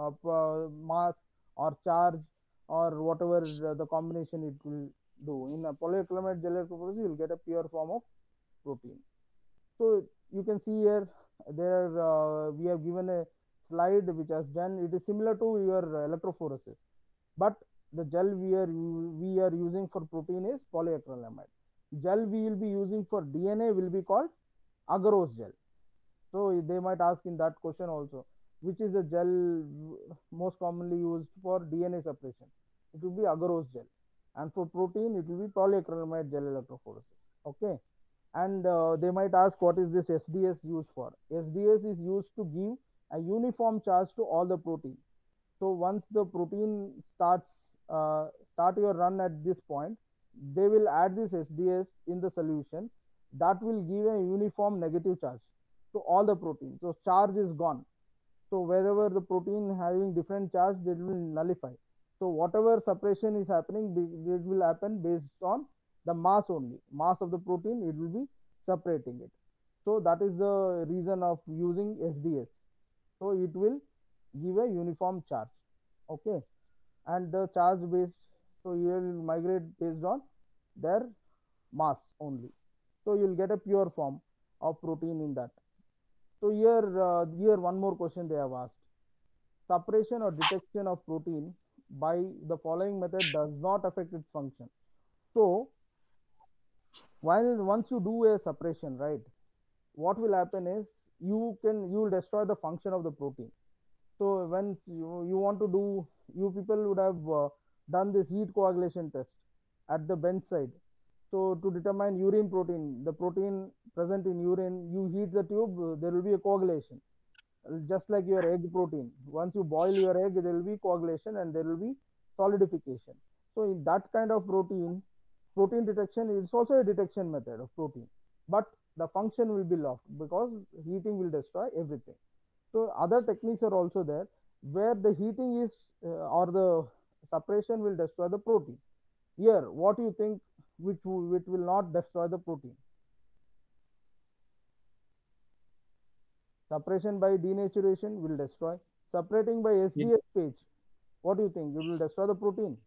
mass or charge or whatever the combination it will do. In a polyacrylamide gel electrophoresis, you will get a pure form of protein. So you can see here there we have given a slide which has done. It is similar to your electrophoresis, but the gel we are using for protein is polyacrylamide. Gel we will be using for DNA will be called agarose gel. So they might ask in that question also, which is the gel most commonly used for DNA separation. It will be agarose gel, and for protein it will be polyacrylamide gel electrophoresis. Okay, and they might ask what is this SDS used for. SDS is used to give a uniform charge to all the protein. So once the protein start your run at this point, they will add this SDS in the solution that will give a uniform negative charge to all the protein. So charge is gone. So wherever the protein having different charge, they will nullify. So whatever separation is happening, it will happen based on the mass only. Mass of the protein, it will be separating it. So that is the reason of using SDS. So it will give a uniform charge. Okay, and the charge based, so you will migrate based on their mass only. So you will get a pure form of protein in that. So here one more question they have asked. Suppression or detection of protein by the following method does not affect its function. So while once you do a suppression, right, what will happen is you will destroy the function of the protein. So when you want to do, you people would have done this heat coagulation test at the bench side. So to determine urine protein, the protein present in urine, you heat the tube, there will be a coagulation. Just like your egg protein. Once you boil your egg, there will be coagulation and there will be solidification. So in that kind of protein detection is also a detection method of protein, but the function will be lost because heating will destroy everything. So other techniques are also there where the heating is or the suppression will destroy the protein. Here, what do you think which will not destroy the protein? Suppression by denaturation will destroy. Separating by Yeah. SDS page, what do you think? It will destroy the protein.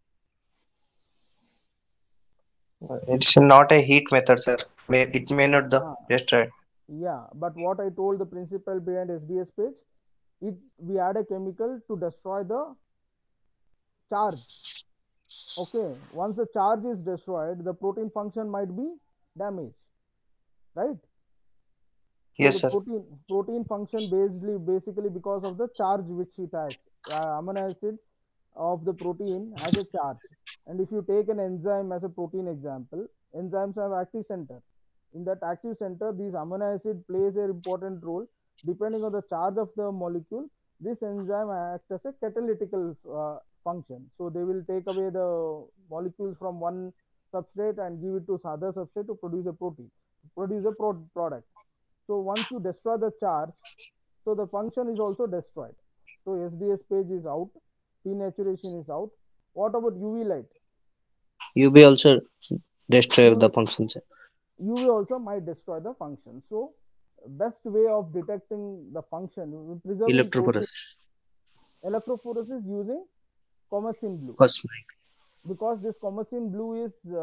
It's not a heat method, sir. It may not the Ah, destroy. yeah, but what I told the principle behind SDS page, it we add a chemical to destroy the charge. Okay, once the charge is destroyed, the protein function might be damaged, right? So Yes, the sir. protein function basically because of the charge which it has. Amino acid of the protein has a charge. And if you take an enzyme as a protein example, enzymes have active center. In that active center, these amino acid plays an important role. Depending on the charge of the molecule, This enzyme acts as a catalytical function. So they will take away the molecules from one substrate and give it to other substrate to produce a protein, produce a product. So once you destroy the charge, so the function is also destroyed. So SDS page is out, denaturation is out. What about UV light? UV also destroy UV, the function, sir. UV also might destroy the function. So best way of detecting the function, preserving process, Electrophoresis. electrophoresis using Commercial blue, Cosmic. because this Commercial blue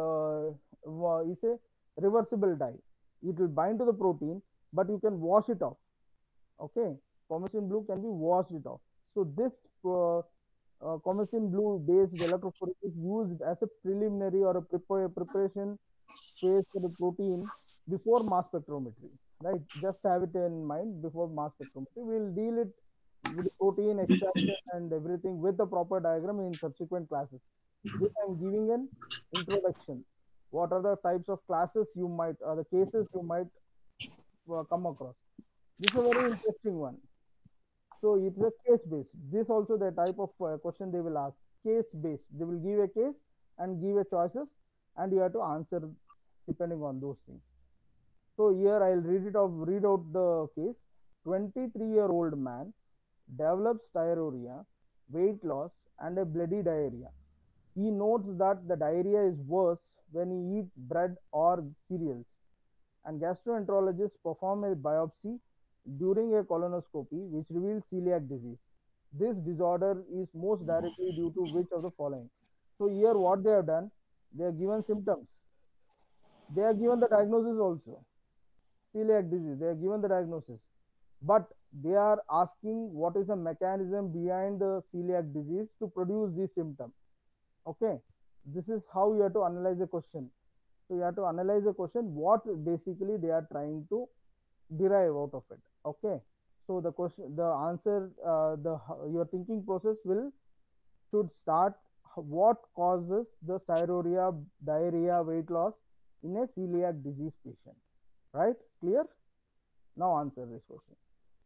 is a reversible dye. It will bind to the protein, but you can wash it off. Okay, Commercial blue can be washed it off. So this Commercial blue based electrophoresis is used as a preliminary or a preparation phase for the protein before mass spectrometry. Right, just have it in mind before mass spectrometry. We'll deal it with protein extraction and everything with the proper diagram in subsequent classes. This I'm giving an introduction. What are the types of classes you might, the cases you might come across? This is a very interesting one. So it's a case based. This also the type of question they will ask. Case based. They will give a case and give a choices, and you have to answer depending on those things. So here I'll read out the case. 23-year-old man develops diarrhea, weight loss, and a bloody diarrhea. He notes that the diarrhea is worse when he eats bread or cereals, and gastroenterologists perform a biopsy during a colonoscopy which reveals celiac disease. This disorder is most directly due to which of the following? So here what they have done, they have given symptoms. They have given the diagnosis also. Celiac disease, they have given the diagnosis. But they are asking what is the mechanism behind the celiac disease to produce this symptom. Okay, this is how you have to analyze the question. So you have to analyze the question, what basically they are trying to derive out of it. Okay, so the question, the answer, the your thinking process will should start. What causes the diarrhea, weight loss in a celiac disease patient? Right, clear? Now answer this question.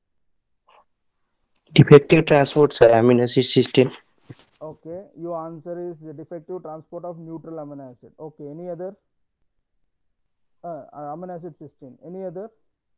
Defective transport, sir. Amino acid system. Okay, your answer is the defective transport of neutral amino acid. Okay, any other? Amino acid cysteine. Any other?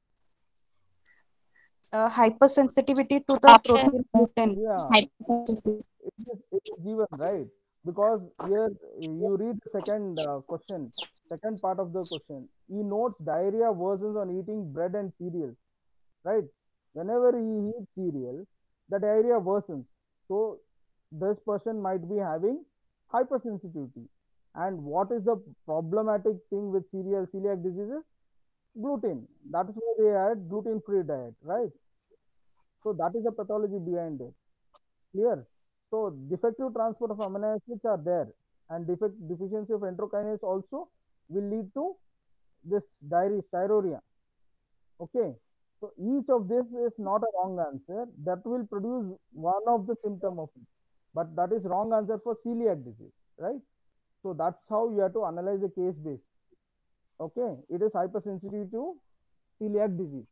Hypersensitivity to the Option protein gluten. Yeah, hypersensitivity. it is given, right? Because here you read the second question, second part of the question. He notes diarrhea worsens on eating bread and cereals, right? Whenever he eats cereal, the diarrhea worsens. So this person might be having hypersensitivity. And what is the problematic thing with celiac diseases? Gluten. That is why they had gluten-free diet, right? So that is the pathology behind it. Clear? So defective transport of amino acids are there, and deficiency of enterokinase also will lead to this diarrhea. Okay. So each of this is not a wrong answer. That will produce one of the symptom of it, but that is wrong answer for celiac disease, right? So that's how you have to analyze the case base. Okay, it is hypersensitive to celiac disease,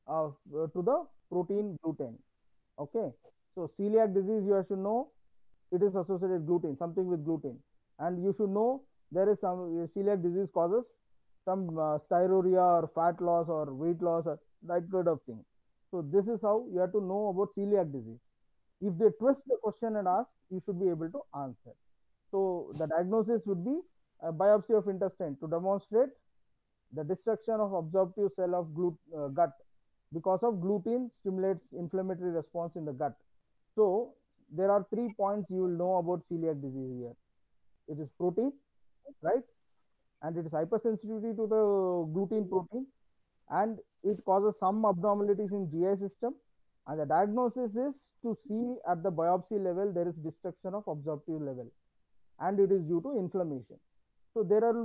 to the protein gluten. Okay, so celiac disease you have to know it is associated with gluten, something with gluten, and you should know there is some celiac disease causes some styrorrhea or fat loss or weight loss or that kind of thing. So this is how you have to know about celiac disease. If they twist the question and ask, you should be able to answer. So the diagnosis would be a biopsy of intestine to demonstrate the destruction of absorptive cell of gut because of gluten stimulates inflammatory response in the gut. So there are 3 points you will know about celiac disease here. It is protein, right? And it is hypersensitivity to the gluten protein, and it causes some abnormalities in GI system. And the diagnosis is to see at the biopsy level there is destruction of absorptive level, and it is due to inflammation. So there are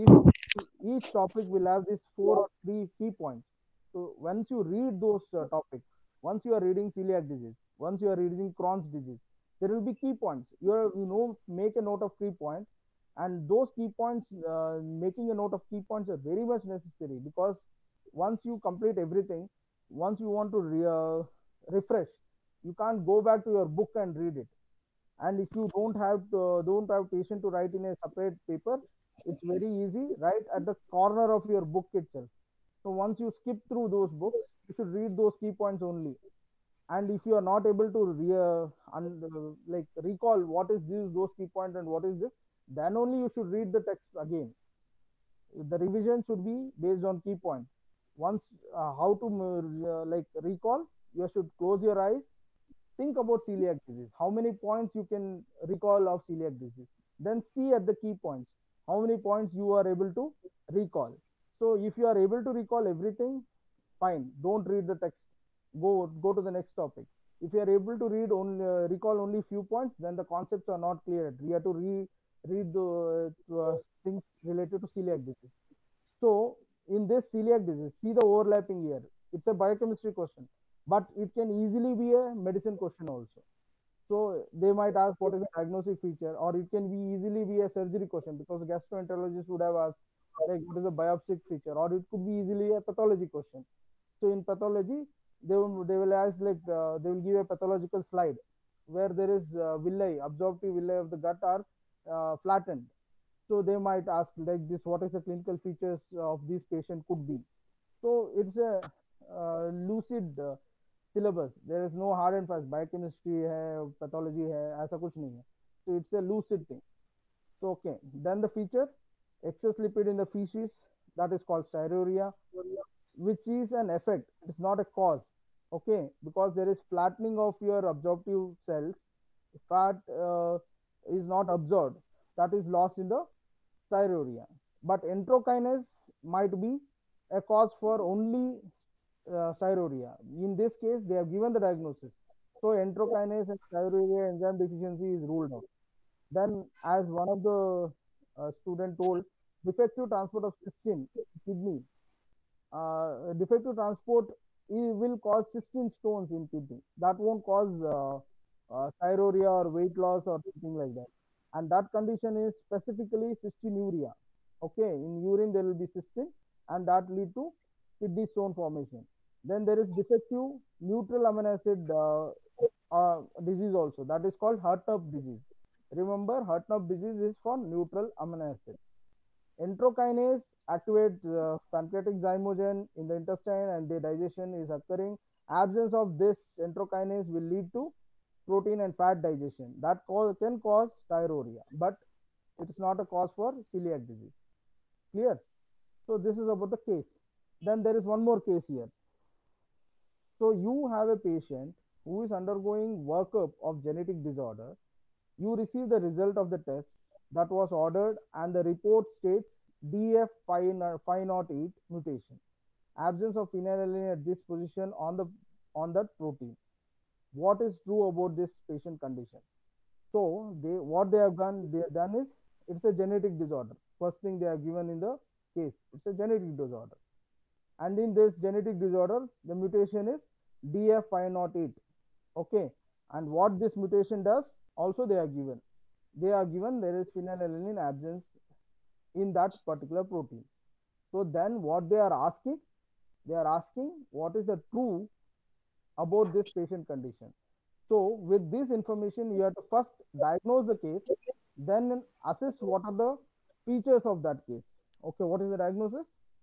each topic will have these 4 or 3 key points. So once you read those topics, once you are reading celiac disease, once you are reading Crohn's disease, there will be key points. Make a note of key points, and those key points, making a note of key points are very much necessary, because once you complete everything, once you want to refresh, You can't go back to your book and read it. And if you don't have patience to write in a separate paper, it's very easy, right at the corner of your book itself. So once you skip through those books, you should read those key points only. And if you are not able to like recall what is this, those key points and what is this, then only you should read the text again. The revision should be based on key points. Once how to like recall, you should close your eyes, think about celiac disease, how many points you can recall of celiac disease, then see at the key points how many points you are able to recall. So if you are able to recall everything, fine, don't read the text, go to the next topic. If you are able to recall only few points, then the concepts are not clear. We have to read the things related to celiac disease. So in this celiac disease, see the overlapping here. It's a biochemistry question, but it can easily be a medicine question also. So they might ask what is the diagnostic feature, or it can be easily be a surgery question, because the gastroenterologist would have asked like what is the biopsic feature, or it could be easily a pathology question. So in pathology, they will ask like they will give a pathological slide where there is villi, absorptive villi of the gut are flattened. So they might ask like this, what is the clinical features of this patient could be. So it's a lucid syllabus. There is no hard and fast biochemistry है, pathology है, ऐसा कुछ नहीं है. So it's a lucid thing. So okay, then the feature, excess lipid in the feces, that is called styruria, which is an effect. It's not a cause. Okay, because there is flattening of your absorptive cells. Fat is not absorbed. That is lost in the styruria. But enterokinase might be a cause for only styruria. In this case, they have given the diagnosis. So enterokinase and styruria enzyme deficiency is ruled out. Then, as one of the student told, defective transport of cystine kidney. Defective transport will cause cystine stones in kidney. That won't cause styruria or weight loss or something like that. And that condition is specifically cystinuria. Okay, in urine there will be cystine, and that lead to kidney stone formation. Then there is defective neutral amino acid disease also. That is called Hartnup disease. Remember, Hartnup disease is for neutral amino acid. Enterokinase activates pancreatic zymogen in the intestine, and the digestion is occurring. Absence of this enterokinase will lead to protein and fat digestion. That can cause styruria, but it is not a cause for celiac disease. Clear? So this is about the case. Then there is one more case here. So you have a patient who is undergoing workup of genetic disorder. You receive the result of the test that was ordered, and the report states DF508 mutation, absence of phenylalanine at this position on that protein. What is true about this patient condition? So what they have done is, it's a genetic disorder. First thing they have given in the case, it's a genetic disorder. And in this genetic disorder, the mutation is DF508. Okay, and what this mutation does, also they are given. There is phenylalanine absence in that particular protein. So then what they are asking what is the true about this patient condition. So with this information, you have to first diagnose the case, then assess what are the features of that case. Okay, what is the diagnosis?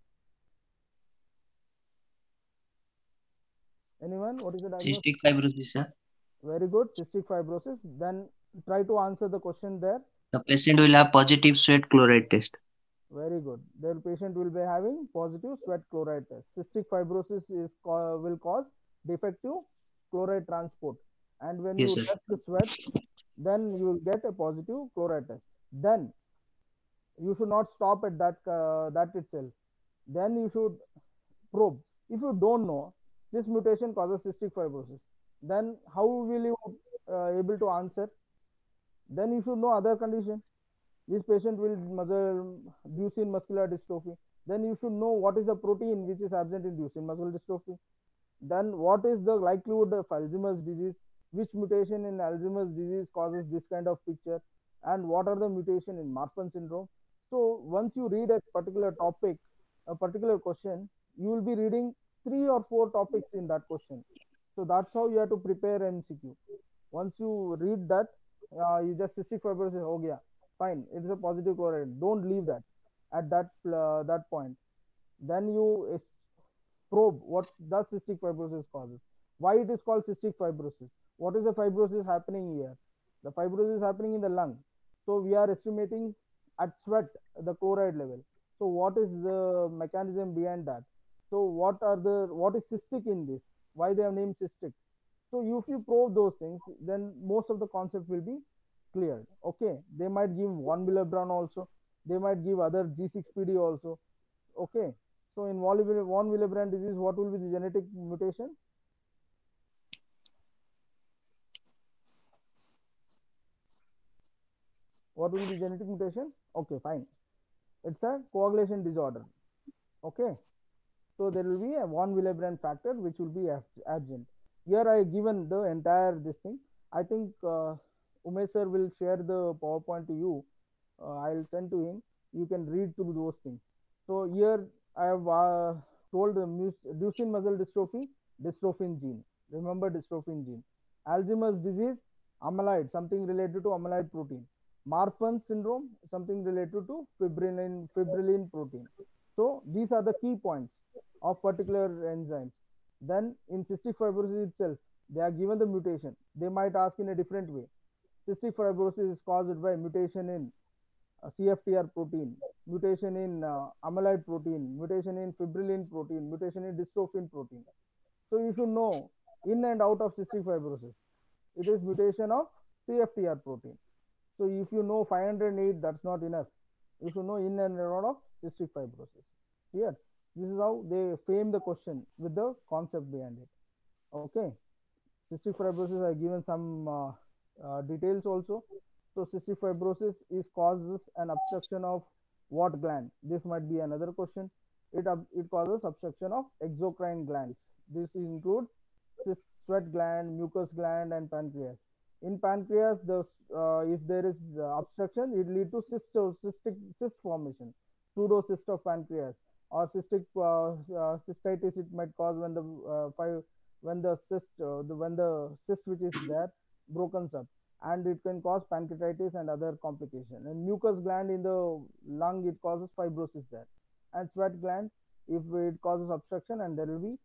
Anyone? What is the diagnosis? Cystic fibrosis, sir. Very good, cystic fibrosis. Then try to answer the question there. The patient will have positive sweat chloride test. Very good. The patient will be having positive sweat chloride test. Cystic fibrosis will cause defective chloride transport. And when Yes, you sir. test the sweat, then you will get a positive chloride test. Then you should not stop at that itself. Then you should probe. If you don't know this mutation causes cystic fibrosis, then how will you able to answer? Then you should know other condition. This patient will Duchenne muscular dystrophy. Then you should know what is the protein which is absent in Duchenne muscular dystrophy. Then what is the likelihood of Alzheimer's disease? Which mutation in Alzheimer's disease causes this kind of picture? And what are the mutation in Marfan syndrome? So once you read a particular topic, a particular question, you will be reading 3 or 4 topics in that question. So that's how you have to prepare MCQ. Once you read that, you just cystic fibrosis, oh yeah, fine, it's a positive chloride. Don't leave that at that point. Then you probe what does cystic fibrosis causes. Why it is called cystic fibrosis? What is the fibrosis happening here? The fibrosis is happening in the lung. So we are estimating at sweat the chloride level. So what is the mechanism behind that? So what is cystic in this? Why they have named cystic? So if you probe those things, then most of the concept will be cleared. Okay, they might give 1 Willebrand also. They might give other G6PD also. Okay, so in von Willebrand disease, what will be the genetic mutation? What will be genetic mutation? Okay, fine. It's a coagulation disorder. Okay, so there will be a von Willebrand factor which will be absent. Here I given the entire this thing. I think Umesh sir will share the PowerPoint to you. I'll send to him. You can read through those things. So here I have told the Duchenne muscle dystrophy, dystrophin gene. Remember dystrophin gene. Alzheimer's disease, amyloid, something related to amyloid protein. Marfan syndrome, something related to fibrillin protein. So these are the key points of particular enzymes. Then in cystic fibrosis itself, they are given the mutation. They might ask in a different way. Cystic fibrosis is caused by mutation in CFTR protein, mutation in amyloid protein, mutation in fibrillin protein, mutation in dystrophin protein. So you should know in and out of cystic fibrosis. It is mutation of CFTR protein. So if you know 508, that's not enough. You should know in and out of cystic fibrosis. Here, this is how they frame the question with the concept behind it. Okay. Cystic fibrosis, I given some details also. So cystic fibrosis is causes an obstruction of what gland? This might be another question. It causes obstruction of exocrine glands. This includes sweat gland, mucus gland, and pancreas. In pancreas, if there is obstruction, it lead to cyst formation, pseudocyst of pancreas, or cystitis. It might cause when the cyst which is there broken up, and it can cause pancreatitis and other complication. And mucus gland in the lung, it causes fibrosis there. And sweat gland, if it causes obstruction, and there will be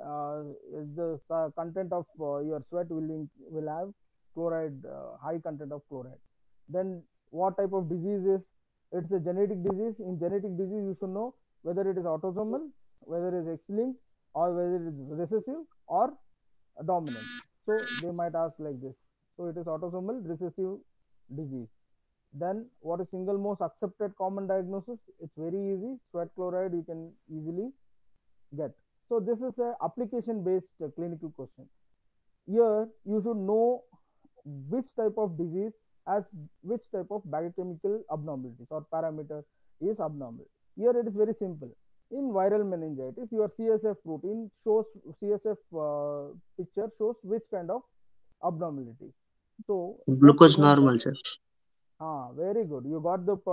the content of your sweat will have chloride, high content of chloride. Then what type of disease is? It's a genetic disease. In genetic disease, you should know whether it is autosomal, whether it is X-linked, or whether it is recessive or dominant. So they might ask like this. So it is autosomal recessive disease. Then what is single most accepted common diagnosis? It's very easy. Sweat chloride you can easily get. So this is a application based clinical question. Here you should know which type of disease has which type of biochemical abnormalities or parameter is abnormal. Here it is very simple. In viral meningitis, your CSF protein shows CSF picture shows which kind of abnormalities. So let's Glucose suppose normal, that sir. very good. You got the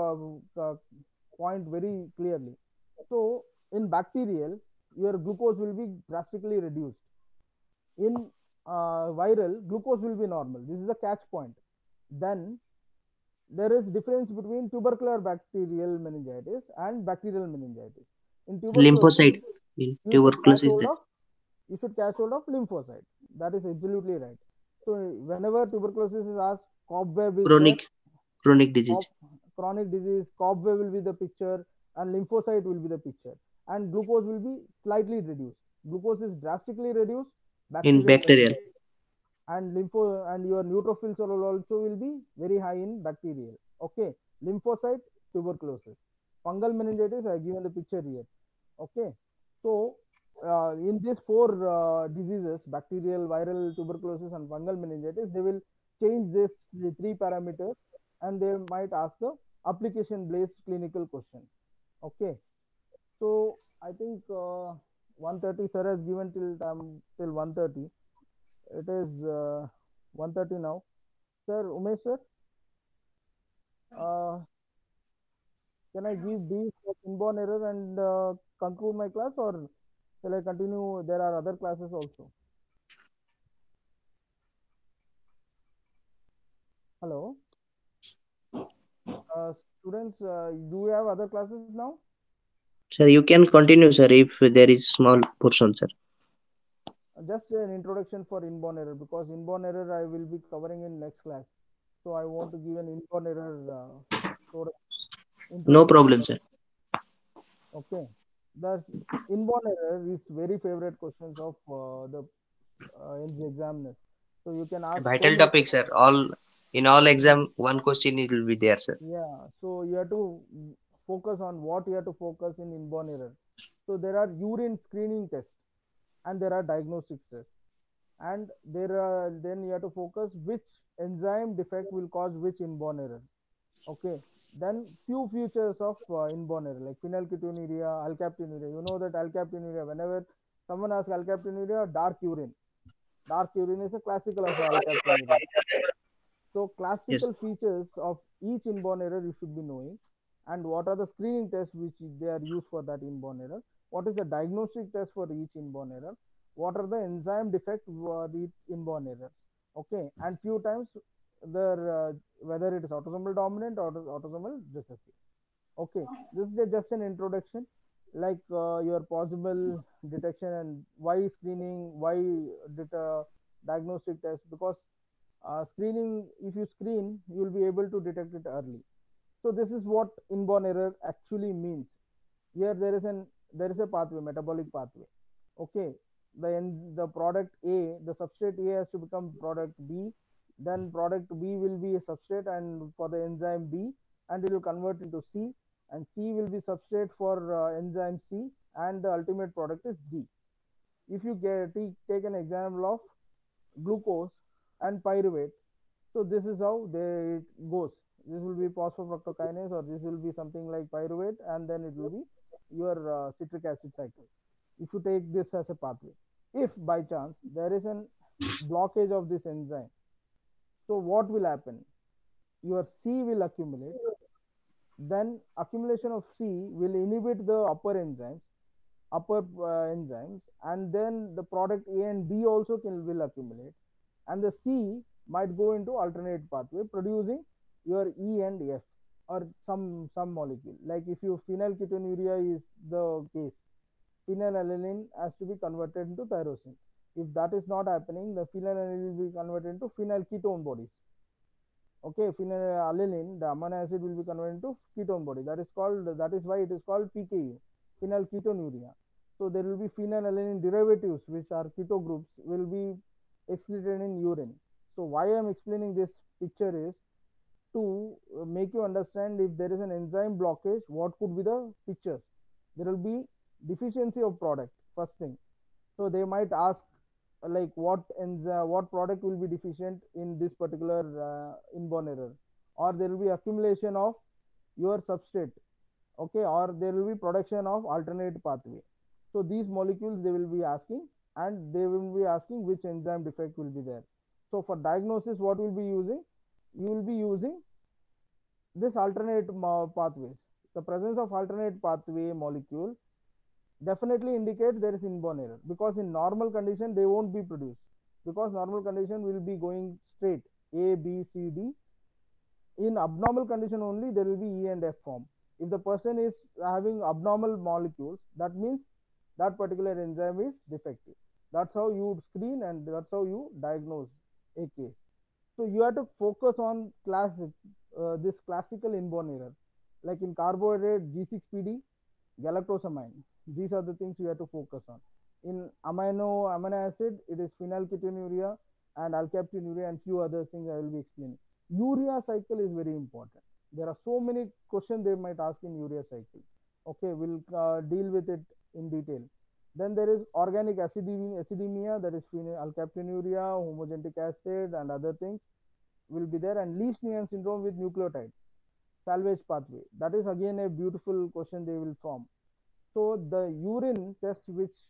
point very clearly. So in bacterial, your glucose will be drastically reduced. In viral, glucose will be normal. This is the catch point. Then there is difference between tubercular bacterial meningitis and bacterial meningitis. In tuberculosis, Lymphocyte. In you should catch tuberculosis, hold of lymphocyte. That is absolutely right. So whenever tuberculosis is asked, cobweb is there. chronic disease. Chronic disease, cobweb will be the picture, and lymphocyte will be the picture, and glucose will be slightly reduced. Glucose is drastically reduced. In Bacterial bacterial. meningitis. And your neutrophils also will be very high in bacterial. Okay, lymphocyte, tuberculosis. Fungal meningitis, I have given the picture here. Okay, so in these four diseases, bacterial, viral, tuberculosis, and fungal meningitis, they will change the three parameters, and they might ask the application based clinical question. Okay, so I think 1:30 sir has given till 1:30. It is 1:30 now. Sir, Umesh sir, uh, can I give these inborn error and conclude my class, or shall I continue? There are other classes also. Hello, students. Do you have other classes now? Sir, you can continue, sir, if there is small portion, sir. Just an introduction for inborn error, because inborn error I will be covering in next class. So I want to give an inborn error sort of No introduction. problem, sir. Okay, the inborn error is very favorite questions of the in the examiners. So you can ask so Vital many. topic, sir. All in all exam, one question it will be there, sir. Yeah, so you have to focus on what you have to focus in inborn error. So there are urine screening tests and there are diagnostic tests, and there are then you have to focus which enzyme defect will cause which inborn error. Okay, then few features of inborn error like phenylketonuria, alkaptonuria. You know that alkaptonuria, whenever someone asks alkaptonuria, dark urine is a classical of alkaptonuria. So Yes. classical features of each inborn error you should be knowing, and what are the screening tests which they are used for that inborn error. What is the diagnostic test for each inborn error? What are the enzyme defects for each inborn error? Okay, and few times whether it is autosomal dominant or autosomal recessive. Okay, this is just an introduction, like your possible detection and why screening, why diagnostic test, because screening, if you screen, you will be able to detect it early. So this is what inborn error actually means. Here there is a pathway, metabolic pathway. Okay, the product A, the substrate A has to become product B, then product B will be a substrate and for the enzyme B, and it will convert into C, and C will be substrate for enzyme C, and the ultimate product is D. If you take an example of glucose and pyruvate, so this is how it goes. This will be phosphofructokinase, or this will be something like pyruvate, and then it will be your citric acid cycle. If you take this as a pathway, if by chance there is an blockage of this enzyme, so what will happen? Your C will accumulate. Then accumulation of C will inhibit the upper enzymes, and then the product A and B also will accumulate, and the C might go into alternate pathway, producing your E and F, or some molecule. Like if you phenylketonuria is the case, phenylalanine has to be converted into tyrosine. If that is not happening, the phenylalanine will be converted into phenyl ketone bodies. Okay, phenylalanine, the amino acid will be converted into ketone body. That is why it is called PKU, phenylketonuria. So there will be phenylalanine derivatives, which are keto groups, will be excreted in urine. So why I am explaining this picture is to make you understand if there is an enzyme blockage, what could be the pictures. There will be deficiency of product, first thing. So they might ask like what product will be deficient in this particular inborn error, or there will be accumulation of your substrate. Okay, or there will be production of alternate pathway. So these molecules they will be asking, and they will be asking which enzyme defect will be there. So for diagnosis, what will be using, you will be using this alternate pathways. The presence of alternate pathway molecule definitely indicates there is inborn error, because in normal condition they won't be produced, because normal condition will be going straight A, B, C, D. In abnormal condition only there will be E and F form. If the person is having abnormal molecules, that means that particular enzyme is defective. That's how you screen, and that's how you diagnose a case. So you have to focus on this classical inborn error, like in carbohydrate G6PD, galactosamine. These are the things you have to focus on. In amino acid, it is phenylketonuria and alkaptonuria and few other things I will be explaining. Urea cycle is very important. There are so many questions they might ask in urea cycle. Okay, we'll deal with it in detail. Then there is organic acidemia, that is alkaptonuria, homogenetic acid, and other things will be there, and Lesch-Nyhan syndrome with nucleotide salvage pathway. That is again a beautiful question they will form. So the urine tests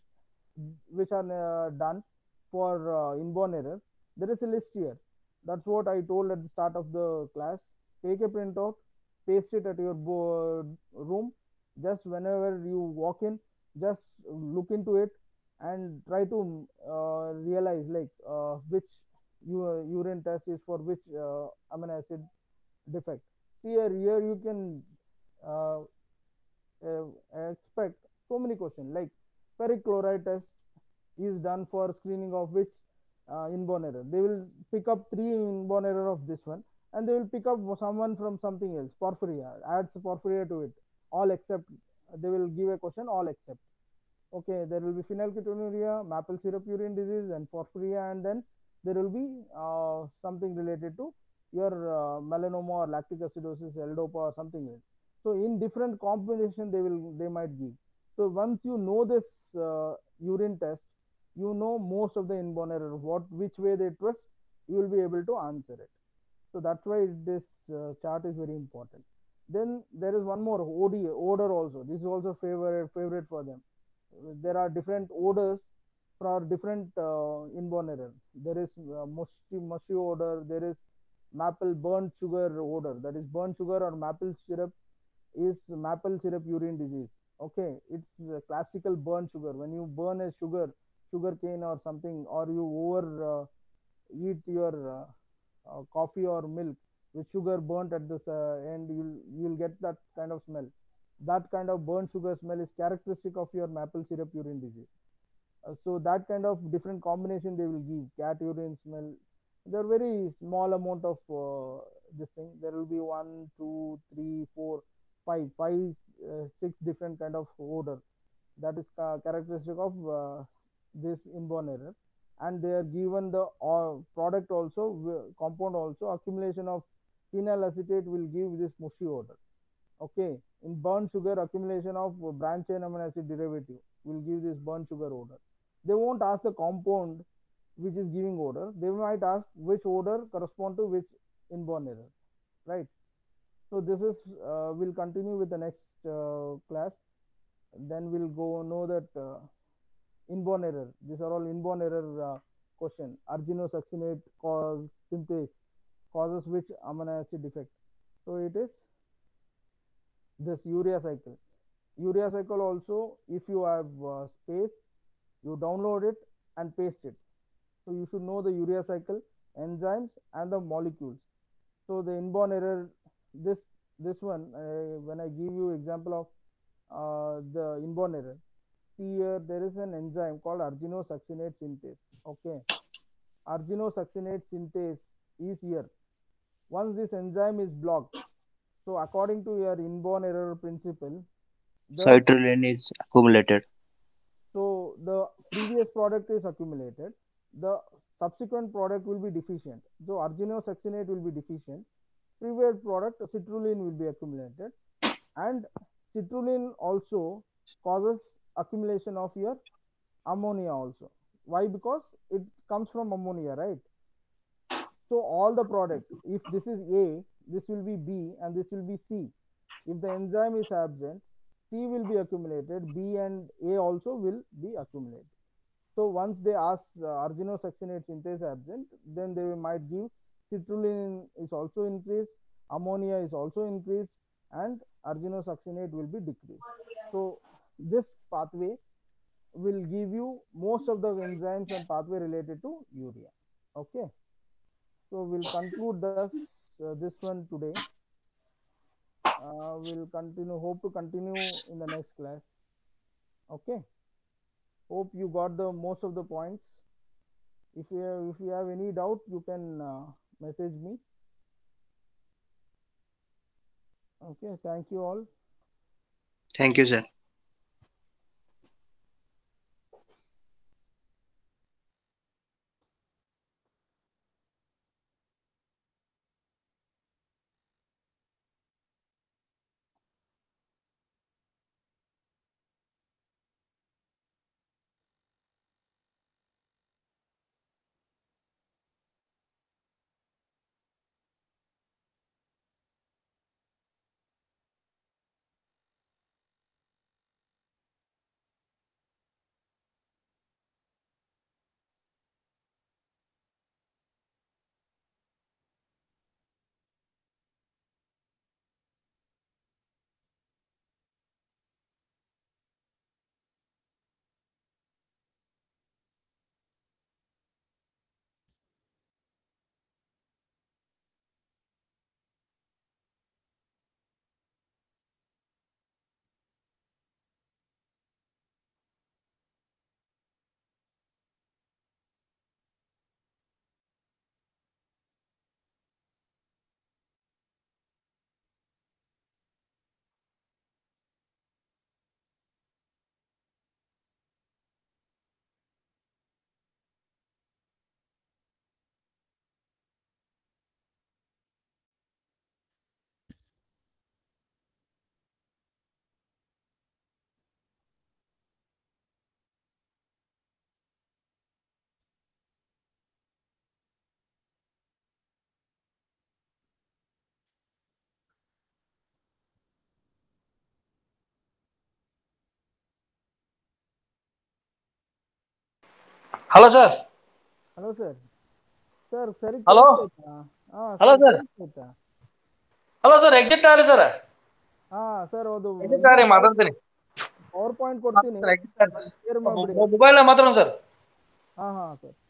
which are done for inborn error, there is a list here. That's what I told at the start of the class. Take a printout, paste it at your room. Just whenever you walk in, just look into it and try to realize like which urine test is for which amino acid defect. Here you can uh, uh, expect so many questions like ferric chloride test is done for screening of which inborn error. They will pick up three inborn error of this one, and they will pick up someone from something else. Porphyria adds porphyria to it. All except they will give a question all except. Okay, there will be phenylketonuria, maple syrup urine disease, and porphyria, and then there will be something related to your melanoma or lactic acidosis, L-DOPA or something else. So in different combination they might give. So once you know this urine test, you know most of the inborn error, which way they twist, you will be able to answer it. So that's why this chart is very important. Then there is one more odor also. This is also favorite for them. There are different odors for different inborn error. There is mushy odor. There is maple burnt sugar odor. That is burnt sugar or maple syrup is maple syrup urine disease. Okay, it's a classical burnt sugar. When you burn a sugar cane or something, or you over eat your coffee or milk with sugar burnt at this end, you'll get that kind of smell. That kind of burnt sugar smell is characteristic of your maple syrup urine disease. So that kind of different combination they will give. Cat urine smell. There are very small amount of this thing. There will be one, two, three, four, five, six different kind of odor. That is characteristic of this inborn error. And they are given the product also, compound also. Accumulation of phenyl acetate will give this mushy odor. Okay, in burnt sugar, accumulation of branch chain amino acid derivative will give this burnt sugar odor. They won't ask the compound which is giving odor. They might ask which odor correspond to which inborn error, right? So this is we'll continue with the next class. Then we'll go know that inborn error. These are all inborn error question. Arginosuccinate cause synthase causes which amino acid defect. So it is this urea cycle. Urea cycle also, if you have space, you download it and paste it. So you should know the urea cycle, enzymes and the molecules. So the inborn error, this one, when I give you example of the inborn error, see here there is an enzyme called arginosuccinate synthase. Okay, arginosuccinate synthase is here. Once this enzyme is blocked, so according to your inborn error principle, the Citrulline is accumulated. so the previous product is accumulated, the subsequent product will be deficient. So arginosuccinate will be deficient. Previous product citrulline will be accumulated, and citrulline also causes accumulation of your ammonia also. Why? Because it comes from ammonia, right? So all the product, if this is A, this will be B and this will be C. If the enzyme is absent, C will be accumulated, B and A also will be accumulated. So once they ask arginosuccinate synthase absent, then they might give citrulline is also increased, ammonia is also increased, and arginosuccinate will be decreased. So this pathway will give you most of the enzymes and pathway related to urea. Okay, so we'll conclude this one today. We'll continue. Hope to continue in the next class. Okay. Hope you got the most of the points. If you have any doubt, you can message me. Okay. Thank you all. Thank you, sir. Hello sir. Hello sir. Sir ಸರಿ hello ಕೇಳಿಸ್ತಾ? ಹಾ hello sir sir. ಕೇಳಿಸ್ತಾ? Hello sir, exit ಆಗ್ರಿ sir. ಹಾ sir ಅದು exit ಆಗ್ರಿ, ಮಾತಾಡ್ತೀನಿ. PowerPoint ಕೊಡ್ತೀನಿ, ಶೇರ್ ಮಾಡ್ಬಿಡಿ. ಮೊಬೈಲ್ ಮಾತಾಡೋಣ ಸರ್. ಹಾ ಹಾ ಸರ್.